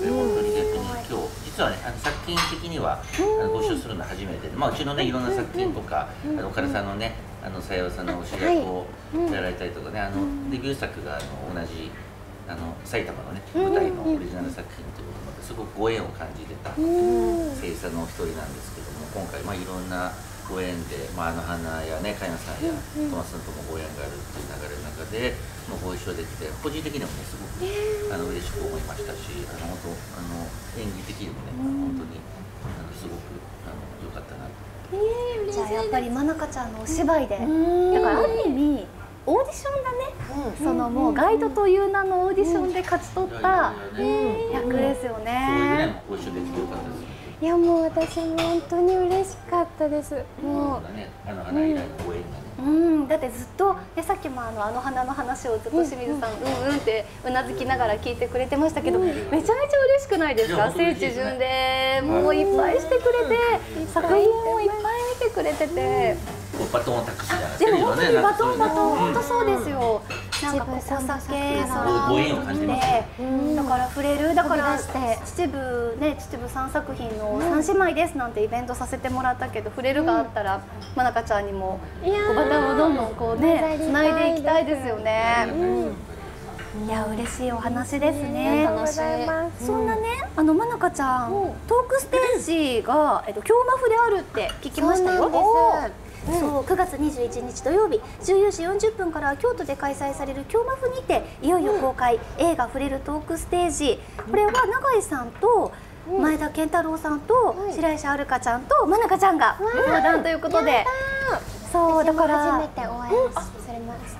本当に逆に今日実はね作品的にはご一緒するの初めてで、うちのねいろんな作品とか岡田さんのねさやおさんの主役をやられたりとかね、デビュー作が同じ埼玉のね舞台のオリジナル作品ということですごくご縁を感じてた声優さんのお一人なんですけども、今回いろんなご縁で、花やね、かやなさんやトマさんともご縁があるっていう流れの中でご一緒できて、個人的にもねすごく嬉しく思いましたし、本当演技的にもね本当にすごく良かったなと。 じゃあやっぱりまなかちゃんのお芝居で、だからある意味オーディションだね。そのもうガイドという名のオーディションで勝ち取った役ですよね。 ご一緒できてよかったです。 いやもう私も本当に嬉しかったです。もうだってずっとさっきも花の話をずっと清水さんってうなずきながら聞いてくれてましたけど、めちゃめちゃ嬉しくないですか？聖地巡でもういっぱいしてくれて、作品もいっぱい見てくれてて。 バトンを託すじゃないですか。 でも本当にバトン本当そうですよ。なんかここ酒空ご縁を感じます。 だから触れる、だから秩父3作品の3姉妹ですなんてイベントさせてもらったけど、触れるがあったらまなかちゃんにもバトンをどんどんこうね繋いでいきたいですよね。いや嬉しいお話ですね。そんなねまなかちゃんトークステージが京マフであるって聞きましたよ。そう9月21日土曜日14時40分から京都で開催される京マフにていよいよ公開、映画触れるトークステージ。これは永井さんと前田健太郎さんと白石遥ちゃんとまなかちゃんが登壇ということで、そうだから初めてお会いされました。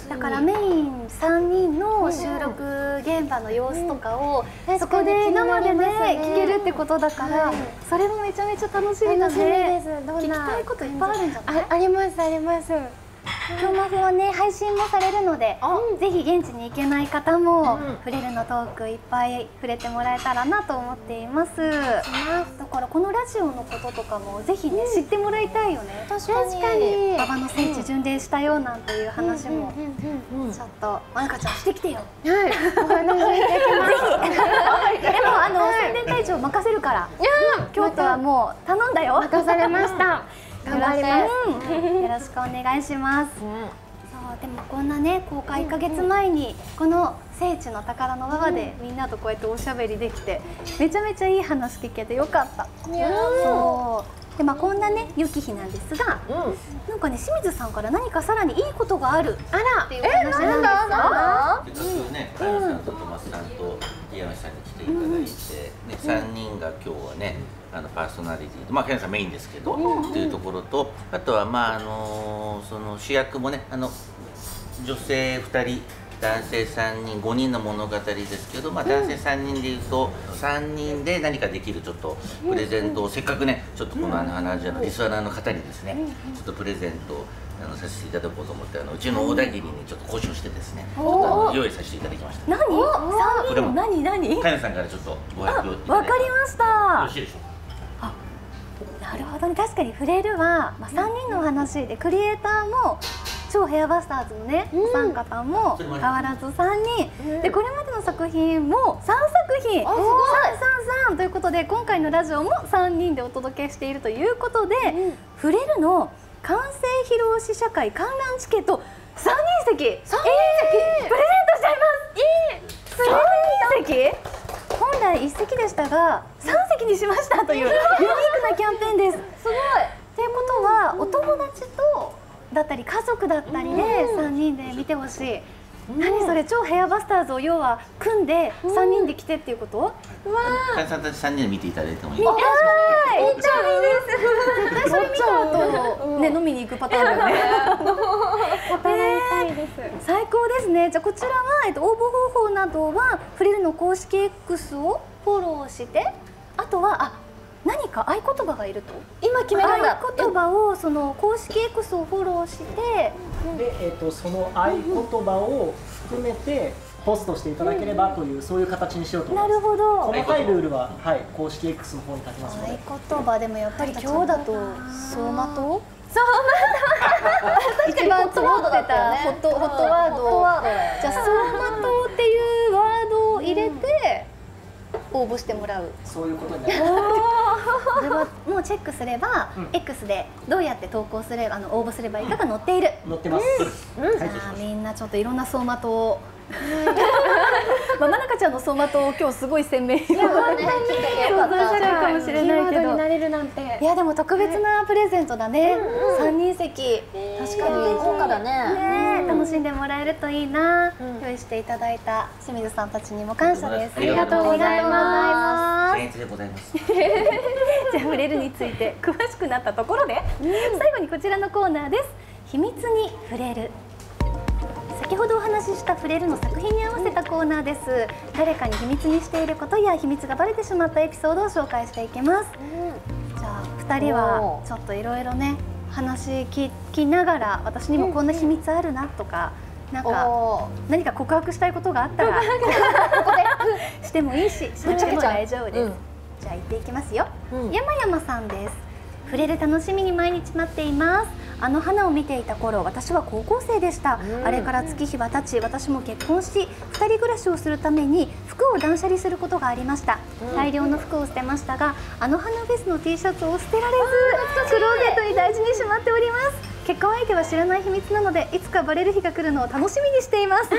だからメイン3人の収録現場の様子とかをそこで生でね聞けるってことだから、それもめちゃめちゃ楽しみだね。聞きたいこといっぱいあるんじゃない？ ありますあります。 京マフはね配信もされるので、ぜひ現地に行けない方も触れるのトークいっぱい触れてもらえたらなと思っています。だからこのラジオのこととかもぜひね知ってもらいたいよね。 確かに馬場の聖地巡礼したよなんていう話もちょっとまなかちゃんしてきてよ。 はい、お話しできます。 でも宣伝隊長任せるから。京都はもう頼んだよ。 任されました。頑張ります。 よろしくお願いします。そうでもこんなね公開1ヶ月前にこの聖地の宝の馬場でみんなとこうやっておしゃべりできてめちゃめちゃいい話聞けてよかった。そうでこんなね良き日なんですが、なんかね清水さんから何かさらにいいことがあるっていう話なんですか？ せっかくねかやなさんとトマスさんと山さんに来ていただいて、3人が今日はねパーソナリティかやなさんメインですけどっていうところと、あとはその主役もね女性2人男性3人5人の物語ですけど、男性3人でいうと3人で何かできるちょっとプレゼントをせっかくねちょっとこの花じゃのリスナーの方にですねちょっとプレゼントをさせていただこうと思ってうちの小田切にちょっと交渉してですね用意させていただきました。 何？3人の何？ かやさんからちょっとご発表いただいて。 わかりました。 よろしいでしょうか。 なるほどね、確かに触れるは、3人の話でクリエイターも超ヘアバスターズのね、お三方も変わらず3人、でこれまでの作品も3作品、3ということで今回のラジオも3人でお届けしているということで、触れるの完成披露試写会観覧チケット3人席プレゼントしちゃいます。3人席本来1席でしたが3席にしましたというユニークなキャンペーンです。すごい。ということはお友達とだったり家族だったりで3人で見てほしい。何それ、超ヘアバスターズを要は組んで3人で来てっていうこと？ かやさんたち3人で見ていただいてもいい？ 見たい。めっちゃいいです。絶対それ見た後ね飲みに行くパターンだよね。 働いたいです。 最高ですね。じゃあこちらは応募方法などはフリルの公式 X をフォローして、あとは何か合言葉がいると今決めるんだ。 合言葉をその公式 X をフォローしてで、その合言葉を含めてポストしていただければという、そういう形にしようと思います。 なるほど。 細かいルールは、はい、公式 X の方に書きますので。 合言葉でもやっぱり今日だと走馬灯一番通ってたホットワード。じゃあ走馬灯っていうワードを入れて応募してもらう。 そういうことになります。 これはもうチェックすれば、X でどうやって投稿すれば応募すればいいかが載っている。 載ってます。 じゃあみんなちょっといろんな走馬灯をまなかちゃんの走馬灯を今日すごい鮮明に想像してるかもしれないけど、 なれるなんて。 いやでも特別なプレゼントだね。3人席確かに豪華だね。 楽しんでもらえるといいな。用意していただいた清水さんたちにも感謝です。 ありがとうございます。 僭越でございます。 じゃあ触れるについて詳しくなったところで、最後にこちらのコーナーです。秘密に触れる。先ほどお話しした触れるの作品に合わせたコーナーです。誰かに秘密にしていることや秘密がバレてしまったエピソードを紹介していきます。じゃあ2人はちょっといろいろね話聞きながら、私にもこんな秘密あるなとか、なんか何か告白したいことがあったらここでしてもいいし、ぶっちゃけも大丈夫です。じゃあ行っていきますよ。山々さんです。触れる楽しみに毎日待っています。あの花を見ていた頃、私は高校生でした。あれから月日は経ち、私も結婚し2人暮らしをするために服を断捨離することがありました。大量の服を捨てましたが、あの花フェスの T シャツを捨てられずクローゼットに大事にしまっております。結婚相手は知らない秘密なので、いつかバレる日が来るのを楽しみにしていますとい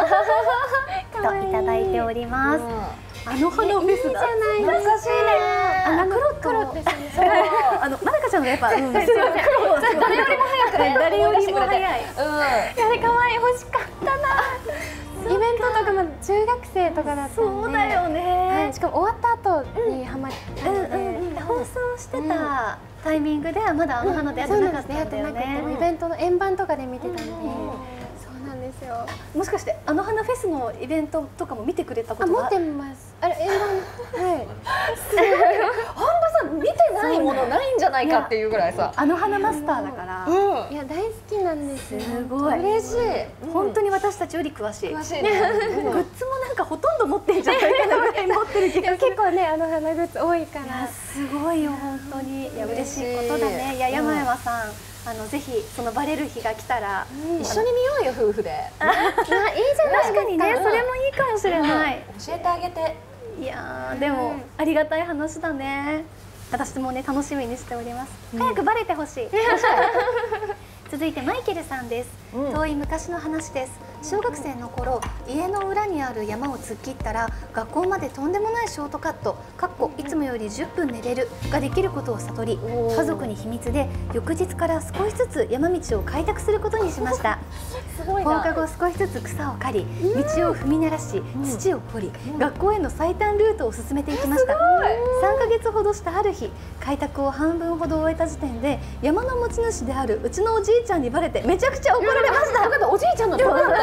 ただいております。あの花フェスだ。懐かしいね。黒ってまなかちゃんがやっぱ誰よりも早くね。誰よりも早い。 いやで可愛い、欲しかったな。イベントとかも中学生とかだったんで。 そうだよね。 しかも終わった後にハマったので、 放送してたタイミングではまだあの花出会ってなかったんだよね。 イベントの円盤とかで見てたんで。そうなんですよ。 もしかしてあの花フェスのイベントとかも見てくれたことが？ 持ってます。あれ円盤、はい。 本田さん見てないものないんじゃないかっていうぐらいさ。 あの花マスターだから。 いや大好きなんですよ。 すごい。 嬉しい。 本当に私たちより詳しい。 詳しいね。 グッズもなんかほとんど持ってんじゃないかなぐらい持ってる気がする。 結構ねあの花グッズ多いから。 すごいよ本当に。いや嬉しいことだね。いや山山さん。ぜひそのバレる日が来たら一緒に見ようよ夫婦で。 いいじゃないですか。 確かにね、それもいいかもしれない。 教えてあげて。 いやでもありがたい話だね。私もね楽しみにしております。早くバレてほしい。続いてマイケルさんです。遠い昔の話です。小学生の頃、家の裏にある山を突っ切ったら学校までとんでもないショートカットいつもより10分寝れるができることを悟り、家族に秘密で翌日から少しずつ山道を開拓することにしまヶ後少しずつ草を刈り、道を踏み鳴らし、土を掘り、学校への最短ルートを進めていきました。3ヶ月ほどしたある日、開拓を半分ほど終えた時点で山の持ち主であるうちのおじいちゃんにバレてめちゃくちゃ怒られました。 おじいちゃんの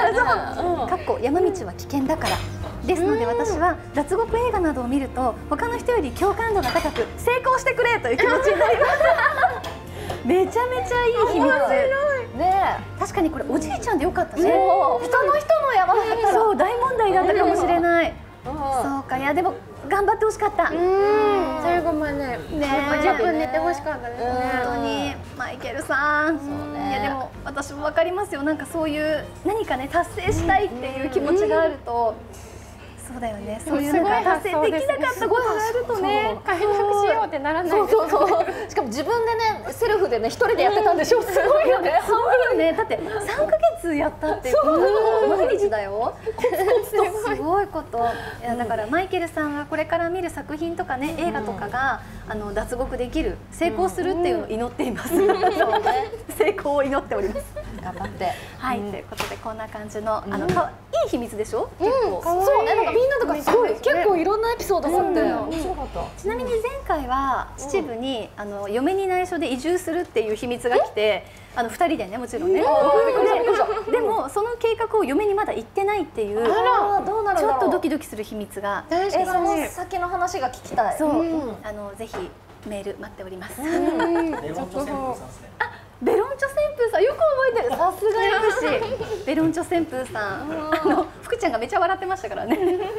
かっこ山道は危険だからですので、私は脱獄映画などを見ると他の人より共感度が高く成功してくれという気持ちになりますめちゃめちゃいい秘密ね。 確かにこれおじいちゃんでよかったね。 人の人の山だったらそう大問題だったかもしれない。そうか、いやでも頑張ってほしかった。 最後までね10分寝てほしかったですね。 本当にマイケルさん。いやでも私もわかりますよ。なんかそういう何かね達成したいっていう気持ちがあると。そうだよね。そういうのが達成できなかったことがあるとね、 回復しようってならない。 そうしかも自分でねセルフでね一人でやってたんでしょ。すごいよね。 すごいよね。だって3ヶ月やったって毎日だよ。すごいこと。いやだからマイケルさんがこれから見る作品とかね映画とかが脱獄できる成功するっていうのを祈っています。成功を祈っております。 頑張って。 はい、ということでこんな感じのいい秘密でしょ。結構。 そうね。なんかみんなとかすごい結構いろんなエピソードがあって面白かった。 ちなみに前回は秩父に嫁に内緒で移住するっていう秘密が来て、2人でねもちろんね。でもその計画を嫁にまだ言ってないっていうちょっとドキドキする秘密が。 その先の話が聞きたい。 そうぜひメール待っております。 レモンチョ旋風さんですね。 ベロンチョ旋風さんよく覚えてる。さすがやるしベロンチョ旋風さん福ちゃんがめちゃ笑ってましたからね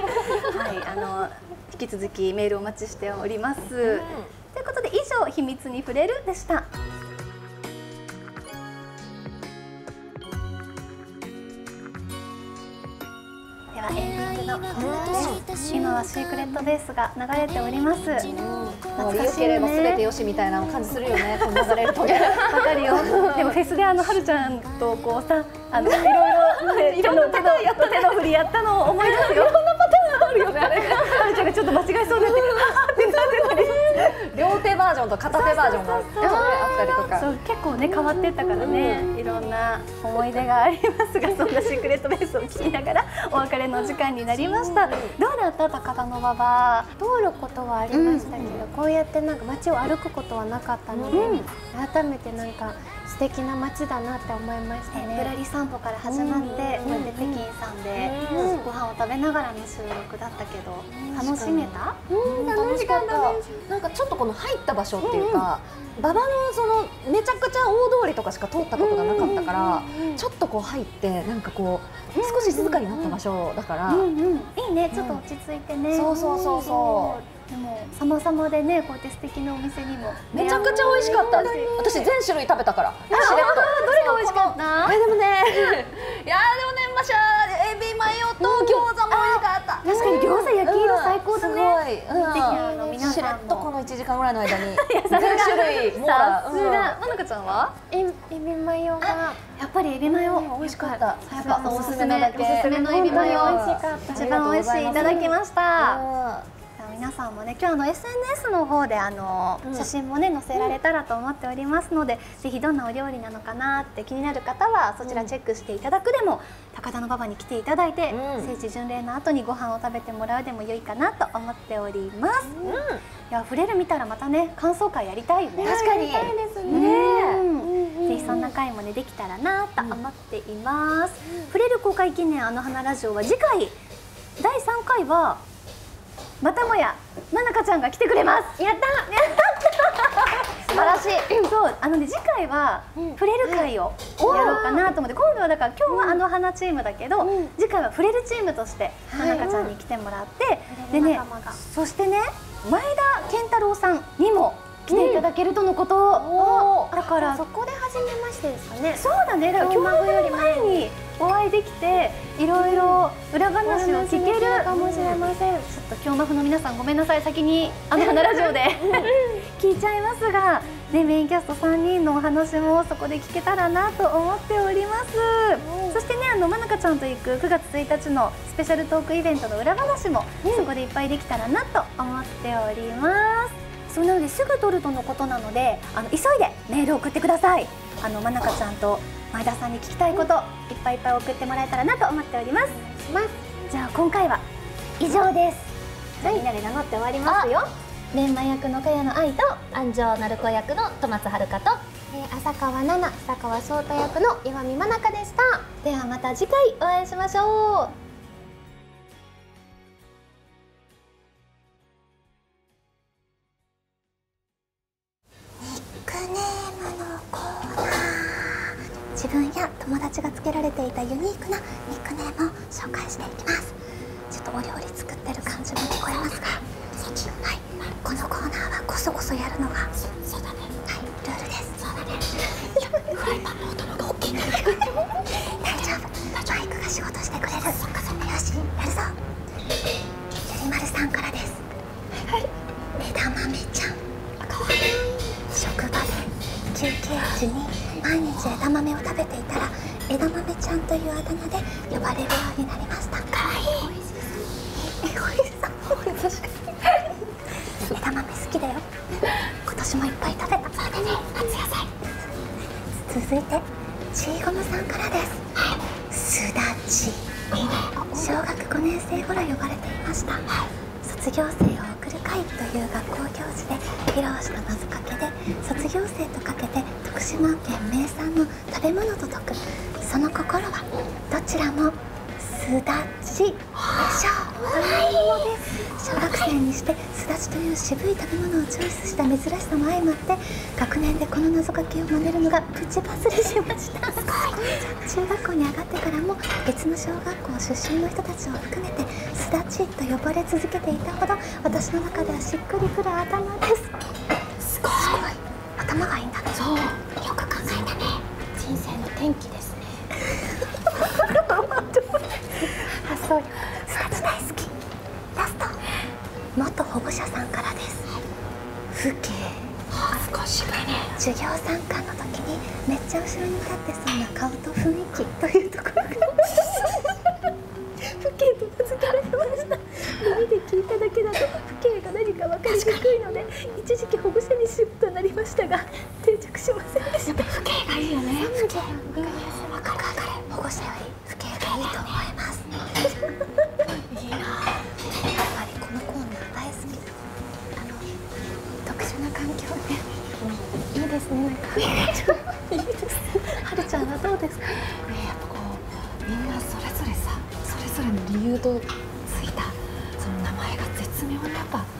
はい引き続きメールお待ちしております、ということで以上秘密に触れるでした。ではエンディングのコーナーです。今はシークレットベースが流れております。 もう良ければ全てよしみたいな感じするよね。この流れるとね。 わかるよ。でもフェスではるちゃんとこうさいろいろ手の振りやったのを思い出すよ。こんなパターンあるよね。はるちゃんがちょっと間違えそうになって両手バージョンと片手バージョンがあったりとか。 そう結構ね変わってったからね、いろんな思い出がありますが、そんなシークレットベースを聞きながらお別れの時間になりました。どうだった高田馬場。 通ることはありましたけど、こうやってなんか街を歩くことはなかったので、改めてなんか素敵な街だなって思いましたね。 ぶらり散歩から始まって、こうやって北京さんでご飯を食べながらの収録だったけど、楽しめた？ 楽しかった。なんかちょっとこの入った場所っていうか、馬場のそのめちゃくちゃ大通りとかしか通ったことがなかったから、ちょっとこう入ってなんかこう少し静かになった場所だから、 いいね。ちょっと落ち着いてね。 そうでも様々でね、こうやって素敵なお店にもめちゃくちゃ美味しかった。私全種類食べたから。しれっと。 どれが美味しかった？ でもね、マシャエビマヨと餃子も美味しかった。 確かに餃子焼き色最高だね。 すごい。しれっとこの1時間ぐらいの間に全種類網羅。 さすが。まなかちゃんは？ エビマヨがやっぱりエビマヨ美味しかった。やっぱおすすめのエビマヨ一番美味しいいただきました。皆さんもね、今日SNS の方で写真もね載せられたらと思っておりますので、ぜひどんなお料理なのかなって気になる方はそちらチェックしていただくでも、高田馬場に来ていただいて、聖地巡礼の後にご飯を食べてもらうでも良いかなと思っております。いや、触れる見たらまたね感想会やりたいよね。 確かに。 ぜひそんな回もねできたらなと思っています。触れる公開記念花ラジオは次回第3回はまたもやまなかちゃんが来てくれます。やった素晴らしい。 そう次回は触れる会をやろうかなと思って、今度はだから今日は花チームだけど、次回は触れるチームとしてまなかちゃんに来てもらって、でね、そしてね前田健太郎さんにも来ていただけるとのこと。だからそこで初めましてですかね。 そうだね。だから今日より前にお会いできて、いろいろ裏話を聞けるかもしれません。 ちょっと京マフの皆さんごめんなさい、先に花ラジオで聞いちゃいますが、ね、メインキャスト3人のお話もそこで聞けたらなと思っております。そしてね、まなかちゃんと行く9月1日のスペシャルトークイベントの裏話もそこでいっぱいできたらなと思っております。そうなのですぐ撮るとのことなので、急いでメールを送ってください。まなかちゃんと前田さんに聞きたいこといっぱいいっぱい送ってもらえたらなと思っております。じゃあ今回は以上です。じゃあみんなで名乗って終わりますよ。錬磨役の茅野愛と安城鳴子役の戸松遥と浅川奈々、浅川翔太役の岩見真中でした。 ではまた次回お会いしましょう。自分や友達がつけられていたユニークなニックネームを紹介していきます。ちょっとお料理作ってる感じも聞こえますが、そっち、はい、このコーナーはこそこそやるのがそうだね、はい、ルールです。そうだね。フライパンの音のが大きいね。大丈夫、マイクが仕事してくれる。そっかそっか、よし、やるぞ。ゆりまるさんからです。はい、枝豆ちゃん、かわいい。職場で休憩時に毎日枝豆を食べていたら枝豆ちゃんというあだ名で呼ばれるようになりました。かわいい。おいしそう。確かに枝豆好きだよ。今年もいっぱい食べた。そうだね、夏野菜。続いてちーごむさんからです。すだち。小学5年生頃呼ばれていました。卒業生を送る会という学校行事で披露した謎かけで、卒業生とかけて徳島県名産の食べ物と解く。その心はどちらもすだちでしょう。小学生にしてすだちという渋い食べ物をチョイスした珍しさも相まって、学年でこの謎かけを真似るのがプチバズりしました。中学校に上がってからも別の小学校出身の人たちを含めてすだちと呼ばれ続けていたほど、私の中ではしっくりくる頭です。すごい頭がいいんだね。そう、よく考えたね。人生の転機ですね。発想力。すだち大好き。ラスト、元保護者さんからです。父兄。少しがね、授業参観の時にめっちゃ後ろに立ってそうな顔と雰囲気というところから父兄と名付けられました。耳で聞いただけだと父兄が何か分かりにくいので一時期保護者にしようとなりましたが定着しませんでした。父兄がいいよね。父兄、分かる。保護者より父兄がいいと思います。いいな。やっぱりこのコーナー大好きだ。特殊な環境でいいですね。なんかいいです。はるちゃんはどうですか？ やっぱこうみんなそれぞれさ、それぞれの理由とついたその名前が絶妙にやっぱ